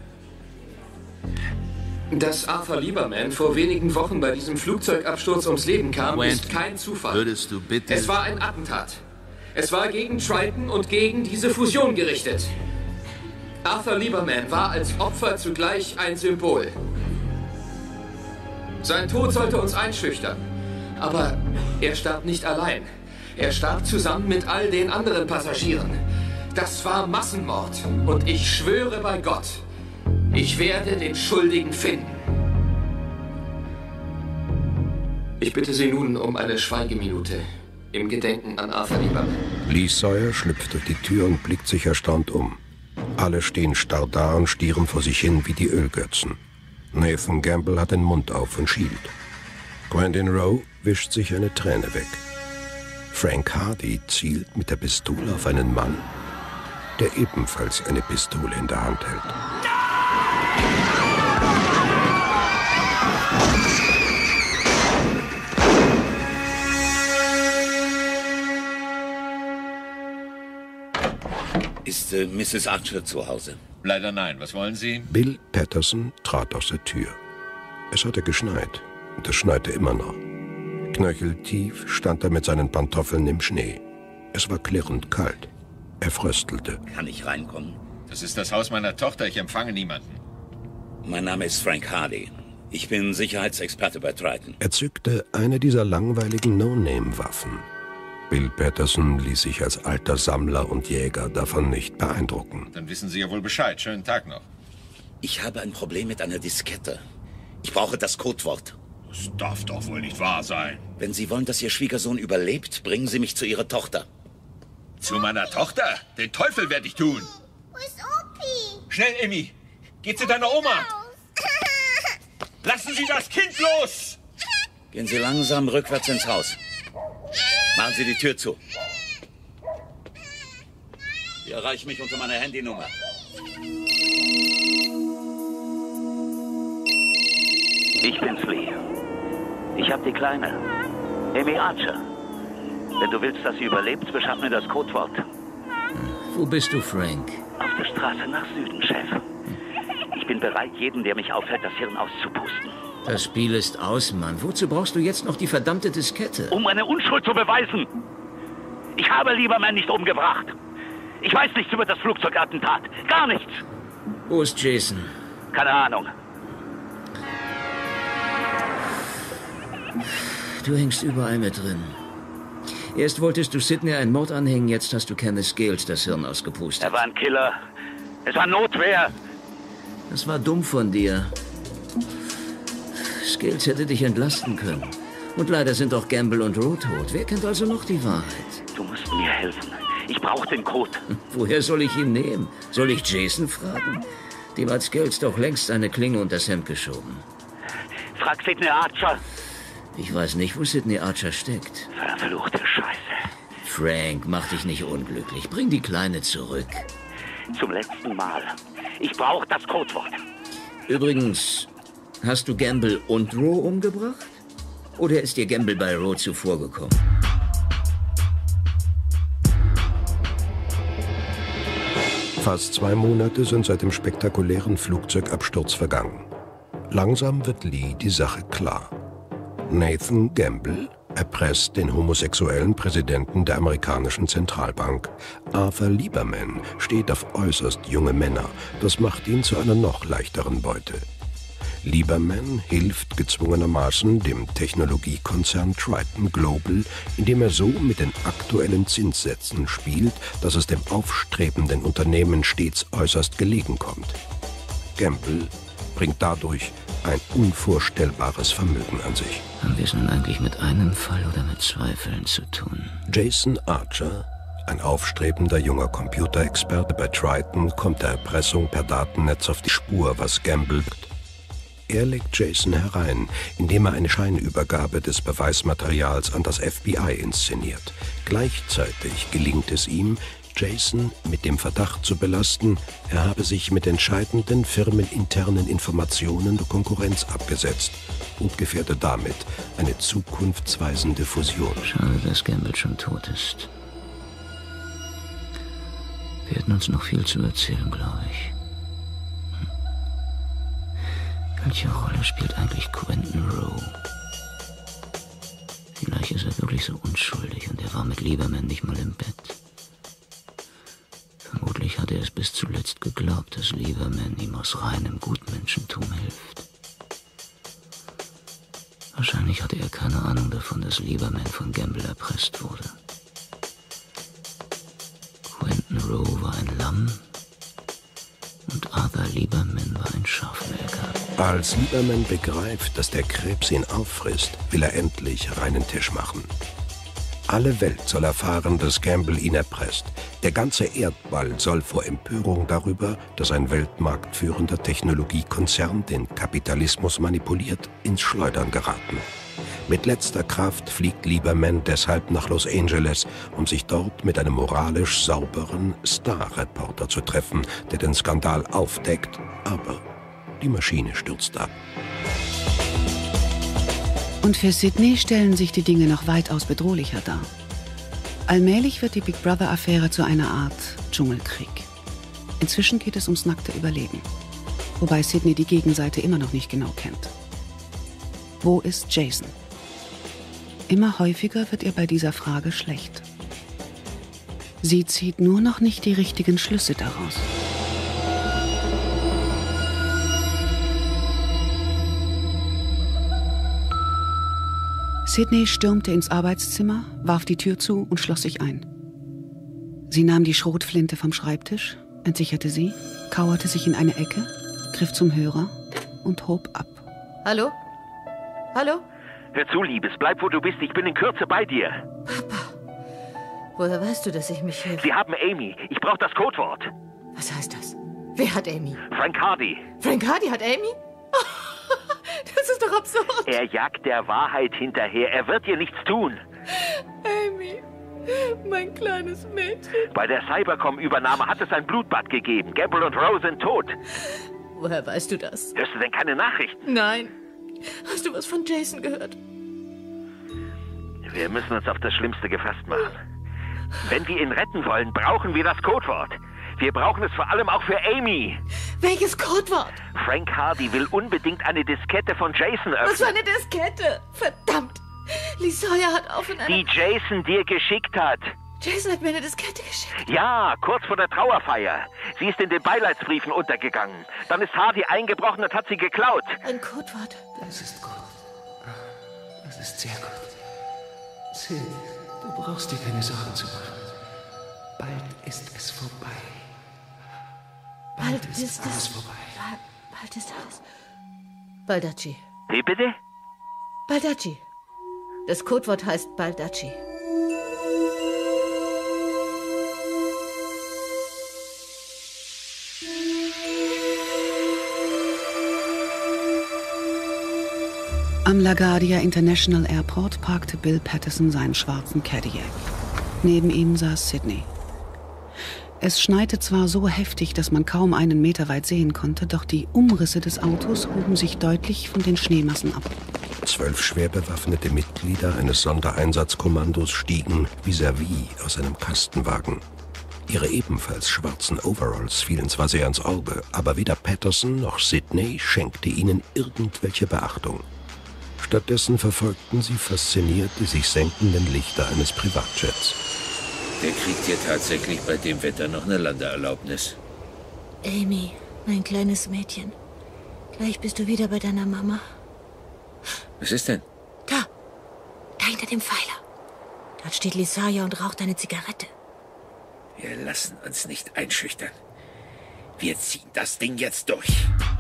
Dass Arthur Lieberman vor wenigen Wochen bei diesem Flugzeugabsturz ums Leben kam, Quentin, ist kein Zufall. Würdest du bitte... Es war ein Attentat. Es war gegen Triton und gegen diese Fusion gerichtet. Arthur Lieberman war als Opfer zugleich ein Symbol. Sein Tod sollte uns einschüchtern. Aber er starb nicht allein. Er starb zusammen mit all den anderen Passagieren. Das war Massenmord. Und ich schwöre bei Gott, ich werde den Schuldigen finden. Ich bitte Sie nun um eine Schweigeminute im Gedenken an Arthur Lieberman. Lee Sawyer schlüpft durch die Tür und blickt sich erstaunt um. Alle stehen starr da und stieren vor sich hin wie die Ölgötzen. Nathan Gamble hat den Mund auf und schielt. Quentin Rowe wischt sich eine Träne weg. Frank Hardy zielt mit der Pistole auf einen Mann, der ebenfalls eine Pistole in der Hand hält. Ist äh, Misses Archer zu Hause? Leider nein. Was wollen Sie? Bill Patterson trat aus der Tür. Es hatte geschneit und es schneite immer noch. Knöcheltief stand er mit seinen Pantoffeln im Schnee. Es war klirrend kalt. Er fröstelte. Kann ich reinkommen? Das ist das Haus meiner Tochter. Ich empfange niemanden. Mein Name ist Frank Hardy. Ich bin Sicherheitsexperte bei Triton. Er zückte eine dieser langweiligen No-Name-Waffen. Bill Patterson ließ sich als alter Sammler und Jäger davon nicht beeindrucken. Dann wissen Sie ja wohl Bescheid. Schönen Tag noch. Ich habe ein Problem mit einer Diskette. Ich brauche das Codewort. Das darf doch wohl nicht wahr sein. Wenn Sie wollen, dass Ihr Schwiegersohn überlebt, bringen Sie mich zu Ihrer Tochter. Zu meiner Tochter? Den Teufel werde ich tun. Wo ist Opi? Schnell, Emmy. Geht zu deiner Oma. Lassen Sie das Kind los! Gehen Sie langsam rückwärts ins Haus. Machen Sie die Tür zu. Sie erreichen mich unter meiner Handynummer. Ich bin's, Lee. Ich hab die Kleine. Amy Archer. Wenn du willst, dass sie überlebt, beschaff mir das Codewort. Wo bist du, Frank? Auf der Straße nach Süden, Chef. Ich bin bereit, jeden, der mich aufhält, das Hirn auszupusten. Das Spiel ist aus, Mann. Wozu brauchst du jetzt noch die verdammte Diskette? Um meine Unschuld zu beweisen. Ich habe Lieberman nicht umgebracht. Ich weiß nichts über das Flugzeugattentat. Gar nichts. Wo ist Jason? Keine Ahnung. Du hängst überall mit drin. Erst wolltest du Sidney einen Mord anhängen, jetzt hast du Kenneth Scales das Hirn ausgepustet. Er war ein Killer. Es war Notwehr. Das war dumm von dir. Scales hätte dich entlasten können. Und leider sind auch Gamble und Rowe tot. Wer kennt also noch die Wahrheit? Du musst mir helfen. Ich brauche den Code. Woher soll ich ihn nehmen? Soll ich Jason fragen? Dem hat Scales doch längst seine Klinge unter das Hemd geschoben. Frag Sidney Archer. Ich weiß nicht, wo Sidney Archer steckt. Verfluchte Scheiße. Frank, mach dich nicht unglücklich. Bring die Kleine zurück. Zum letzten Mal. Ich brauche das Codewort. Übrigens, hast du Gamble und Rowe umgebracht? Oder ist dir Gamble bei Rowe zuvorgekommen? Fast zwei Monate sind seit dem spektakulären Flugzeugabsturz vergangen. Langsam wird Lee die Sache klar. Nathan Gamble erpresst den homosexuellen Präsidenten der amerikanischen Zentralbank. Arthur Lieberman steht auf äußerst junge Männer. Das macht ihn zu einer noch leichteren Beute. Lieberman hilft gezwungenermaßen dem Technologiekonzern Triton Global, indem er so mit den aktuellen Zinssätzen spielt, dass es dem aufstrebenden Unternehmen stets äußerst gelegen kommt. Gamble bringt dadurch ein unvorstellbares Vermögen an sich. Haben wir es nun eigentlich mit einem Fall oder mit zwei Fällen zu tun? Jason Archer, ein aufstrebender junger Computerexperte bei Triton, kommt der Erpressung per Datennetz auf die Spur, was Gamble wird. Er legt Jason herein, indem er eine Scheinübergabe des Beweismaterials an das F B I inszeniert. Gleichzeitig gelingt es ihm, Jason mit dem Verdacht zu belasten, er habe sich mit entscheidenden firmeninternen Informationen der Konkurrenz abgesetzt und gefährde damit eine zukunftsweisende Fusion. Schade, dass Gamble schon tot ist. Wir hätten uns noch viel zu erzählen, glaube ich. Hm. Welche Rolle spielt eigentlich Quentin Rowe? Vielleicht ist er wirklich so unschuldig und er war mit Lieberman nicht mal im Bett. Vermutlich hat er es bis zuletzt geglaubt, dass Lieberman ihm aus reinem Gutmenschentum hilft. Wahrscheinlich hatte er keine Ahnung davon, dass Lieberman von Gamble erpresst wurde. Quentin Rowe war ein Lamm und Arthur Lieberman war ein Schafmelker. Als Lieberman begreift, dass der Krebs ihn auffrisst, will er endlich reinen Tisch machen. Alle Welt soll erfahren, dass Gamble ihn erpresst. Der ganze Erdball soll vor Empörung darüber, dass ein weltmarktführender Technologiekonzern den Kapitalismus manipuliert, ins Schleudern geraten. Mit letzter Kraft fliegt Lieberman deshalb nach Los Angeles, um sich dort mit einem moralisch sauberen Star-Reporter zu treffen, der den Skandal aufdeckt, aber die Maschine stürzt ab. Und für Sidney stellen sich die Dinge noch weitaus bedrohlicher dar. Allmählich wird die Big Brother-Affäre zu einer Art Dschungelkrieg. Inzwischen geht es ums nackte Überleben, wobei Sidney die Gegenseite immer noch nicht genau kennt. Wo ist Jason? Immer häufiger wird ihr bei dieser Frage schlecht. Sie zieht nur noch nicht die richtigen Schlüsse daraus. Sidney stürmte ins Arbeitszimmer, warf die Tür zu und schloss sich ein. Sie nahm die Schrotflinte vom Schreibtisch, entsicherte sie, kauerte sich in eine Ecke, griff zum Hörer und hob ab. Hallo? Hallo? Hör zu, Liebes, bleib wo du bist, ich bin in Kürze bei dir. Papa, woher weißt du, dass ich mich hier... Sie haben Amy, ich brauche das Codewort. Was heißt das? Wer hat Amy? Frank Hardy. Frank Hardy hat Amy? Das ist doch absurd. Er jagt der Wahrheit hinterher. Er wird ihr nichts tun. Amy, mein kleines Mädchen. Bei der Cybercom-Übernahme hat es ein Blutbad gegeben. Gamble und Rowe sind tot. Woher weißt du das? Hörst du denn keine Nachrichten? Nein. Hast du was von Jason gehört? Wir müssen uns auf das Schlimmste gefasst machen. Wenn wir ihn retten wollen, brauchen wir das Codewort. Wir brauchen es vor allem auch für Amy. Welches Codewort? Frank Hardy will unbedingt eine Diskette von Jason öffnen. Was für eine Diskette? Verdammt. Lee Sawyer hat auf in einer... Die Jason dir geschickt hat. Jason hat mir eine Diskette geschickt. Ja, kurz vor der Trauerfeier. Sie ist in den Beileidsbriefen untergegangen. Dann ist Hardy eingebrochen und hat sie geklaut. Ein Codewort. Das ist gut. Das ist sehr gut. Sid, du brauchst dir keine Sorgen zu machen. Bald ist es vorbei. Bald, Bald ist, ist alles vorbei. Bald ist alles... Baldacci. Wie bitte? Baldacci. Das Codewort heißt Baldacci. Am LaGuardia International Airport parkte Bill Patterson seinen schwarzen Cadillac. Neben ihm saß Sidney. Es schneite zwar so heftig, dass man kaum einen Meter weit sehen konnte, doch die Umrisse des Autos hoben sich deutlich von den Schneemassen ab. Zwölf schwer bewaffnete Mitglieder eines Sondereinsatzkommandos stiegen vis-à-vis aus einem Kastenwagen. Ihre ebenfalls schwarzen Overalls fielen zwar sehr ins Auge, aber weder Patterson noch Sidney schenkte ihnen irgendwelche Beachtung. Stattdessen verfolgten sie fasziniert die sich senkenden Lichter eines Privatjets. Der kriegt hier tatsächlich bei dem Wetter noch eine Landeerlaubnis. Amy, mein kleines Mädchen. Gleich bist du wieder bei deiner Mama. Was ist denn? Da. Da hinter dem Pfeiler. Dort steht Lee Sawyer und raucht eine Zigarette. Wir lassen uns nicht einschüchtern. Wir ziehen das Ding jetzt durch.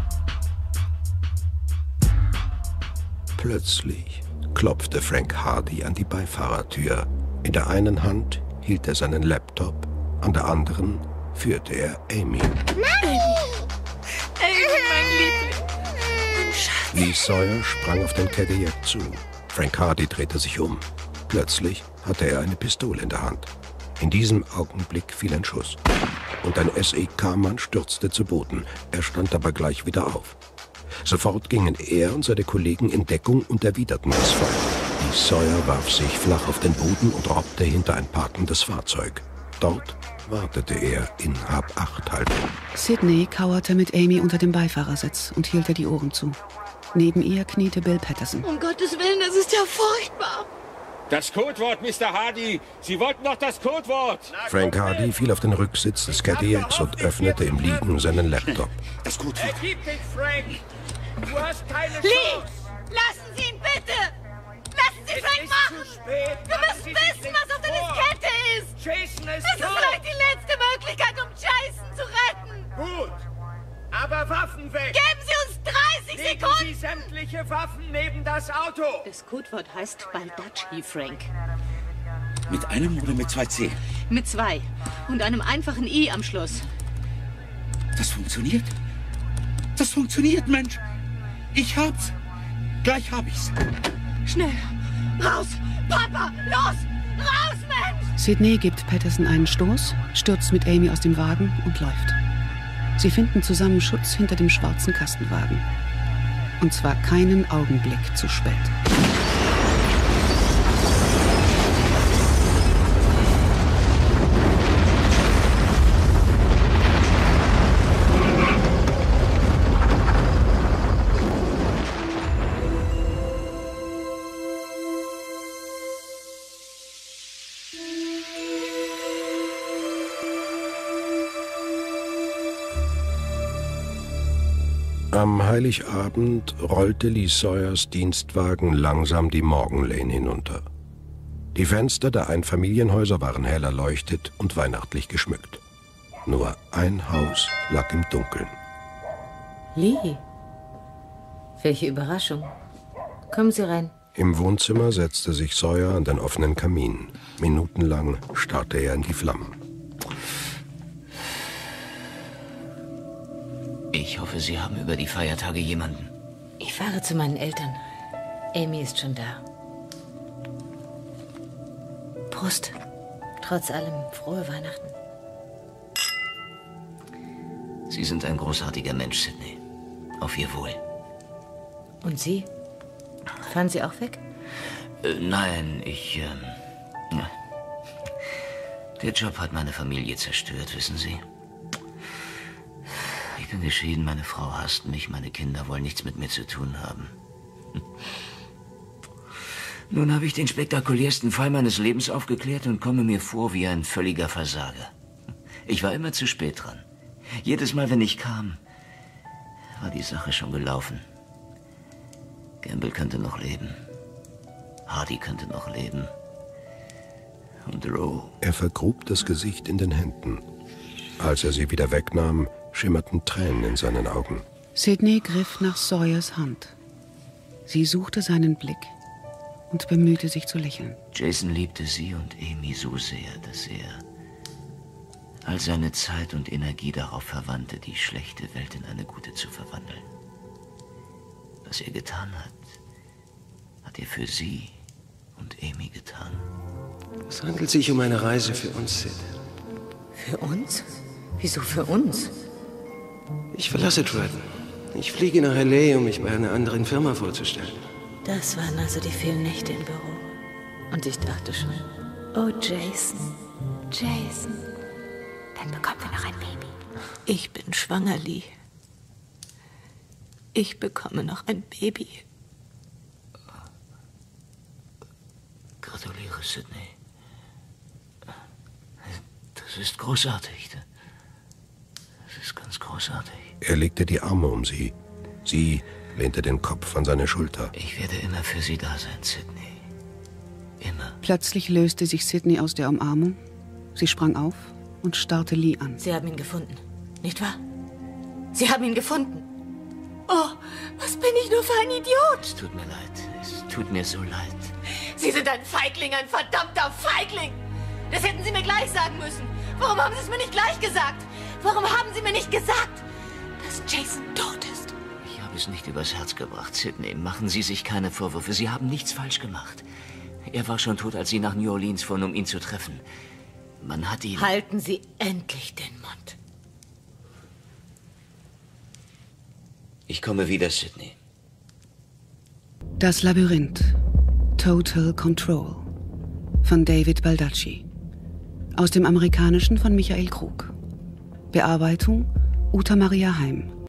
Plötzlich klopfte Frank Hardy an die Beifahrertür. In der einen Hand hielt er seinen Laptop, an der anderen führte er Amy. Mami! Amy, mein Liebling. Mein Schatz. Lee Sawyer sprang auf den Cadillac zu. Frank Hardy drehte sich um. Plötzlich hatte er eine Pistole in der Hand. In diesem Augenblick fiel ein Schuss. Und ein S E K-Mann stürzte zu Boden. Er stand aber gleich wieder auf. Sofort gingen er und seine Kollegen in Deckung und erwiderten das Feuer. Lee Sawyer warf sich flach auf den Boden und robbte hinter ein parkendes Fahrzeug. Dort wartete er in Hab-Acht-Haltung. Sidney kauerte mit Amy unter dem Beifahrersitz und hielt ihr die Ohren zu. Neben ihr kniete Bill Patterson. Um Gottes Willen, das ist ja furchtbar. Das Codewort, Mister Hardy. Sie wollten doch das Codewort. Frank Hardy fiel auf den Rücksitz des Cadillacs und öffnete im Liegen seinen Laptop. Das Codewort. Ergib dich, Frank. Du hast keine Lee, Chance. lassen Sie ihn bitte. Lassen Sie Frank Es machen. ist zu spät. Wir Machen müssen Sie sich wissen, nicht was auf der vor. Diskette ist. Jason ist Das ist tot. vielleicht die letzte Möglichkeit, um Jason zu retten. Gut. Aber Waffen weg. Geben Sie uns dreißig Legen Sekunden. Sie sämtliche Waffen neben das Auto. Das Codewort heißt Baldacci, Frank. Mit einem oder mit zwei C? Mit zwei. Und einem einfachen I am Schluss. Das funktioniert. Das funktioniert, Mensch. Ich hab's. Gleich hab ich's. Schnell! Raus! Papa! Los! Raus, Mensch! Sidney gibt Patterson einen Stoß, stürzt mit Amy aus dem Wagen und läuft. Sie finden zusammen Schutz hinter dem schwarzen Kastenwagen. Und zwar keinen Augenblick zu spät. Am Heiligabend rollte Lee Sawyers Dienstwagen langsam die Morgan Lane hinunter. Die Fenster der Einfamilienhäuser waren hell erleuchtet und weihnachtlich geschmückt. Nur ein Haus lag im Dunkeln. Lee, welche Überraschung. Kommen Sie rein. Im Wohnzimmer setzte sich Sawyer an den offenen Kamin. Minutenlang starrte er in die Flammen. Ich hoffe, Sie haben über die Feiertage jemanden. Ich fahre zu meinen Eltern. Amy ist schon da. Prost. Trotz allem, frohe Weihnachten. Sie sind ein großartiger Mensch, Sidney. Auf Ihr Wohl. Und Sie? Fahren Sie auch weg? Äh, nein, ich, ähm... Ja. Der Job hat meine Familie zerstört, wissen Sie. Ich bin geschieden, meine Frau hasst mich, meine Kinder wollen nichts mit mir zu tun haben. Nun habe ich den spektakulärsten Fall meines Lebens aufgeklärt und komme mir vor wie ein völliger Versager. Ich war immer zu spät dran. Jedes Mal, wenn ich kam, war die Sache schon gelaufen. Gamble könnte noch leben. Hardy könnte noch leben. Und Rowe. Er vergrub das Gesicht in den Händen. Als er sie wieder wegnahm, schimmerten Tränen in seinen Augen. Sidney griff nach Sawyers Hand. Sie suchte seinen Blick und bemühte sich zu lächeln. Jason liebte sie und Amy so sehr, dass er all seine Zeit und Energie darauf verwandte, die schlechte Welt in eine gute zu verwandeln. Was er getan hat, hat er für sie und Amy getan. Es handelt sich um eine Reise für uns, Sid. Für uns? Wieso für uns? Ich verlasse Triton. Ich fliege nach L A, um mich bei einer anderen Firma vorzustellen. Das waren also die vielen Nächte im Büro. Und ich dachte schon, oh Jason, Jason, dann bekommen wir noch ein Baby. Ich bin schwanger, Lee. Ich bekomme noch ein Baby. Gratuliere, Sidney. Das ist großartig. Das ist ganz großartig. Er legte die Arme um sie. Sie lehnte den Kopf an seine Schulter. Ich werde immer für Sie da sein, Sidney. Immer. Plötzlich löste sich Sidney aus der Umarmung. Sie sprang auf und starrte Lee an. Sie haben ihn gefunden, nicht wahr? Sie haben ihn gefunden. Oh, was bin ich nur für ein Idiot? Es tut mir leid. Es tut mir so leid. Sie sind ein Feigling, ein verdammter Feigling! Das hätten Sie mir gleich sagen müssen. Warum haben Sie es mir nicht gleich gesagt? Warum haben Sie mir nicht gesagt, dass Jason tot ist? Ich habe es nicht übers Herz gebracht, Sidney. Machen Sie sich keine Vorwürfe. Sie haben nichts falsch gemacht. Er war schon tot, als Sie nach New Orleans fuhren, um ihn zu treffen. Man hat ihn... Halten Sie endlich den Mund. Ich komme wieder, Sidney. Das Labyrinth. Total Control. Von David Baldacci. Aus dem Amerikanischen von Michael Krug. Bearbeitung Uta Maria Heim.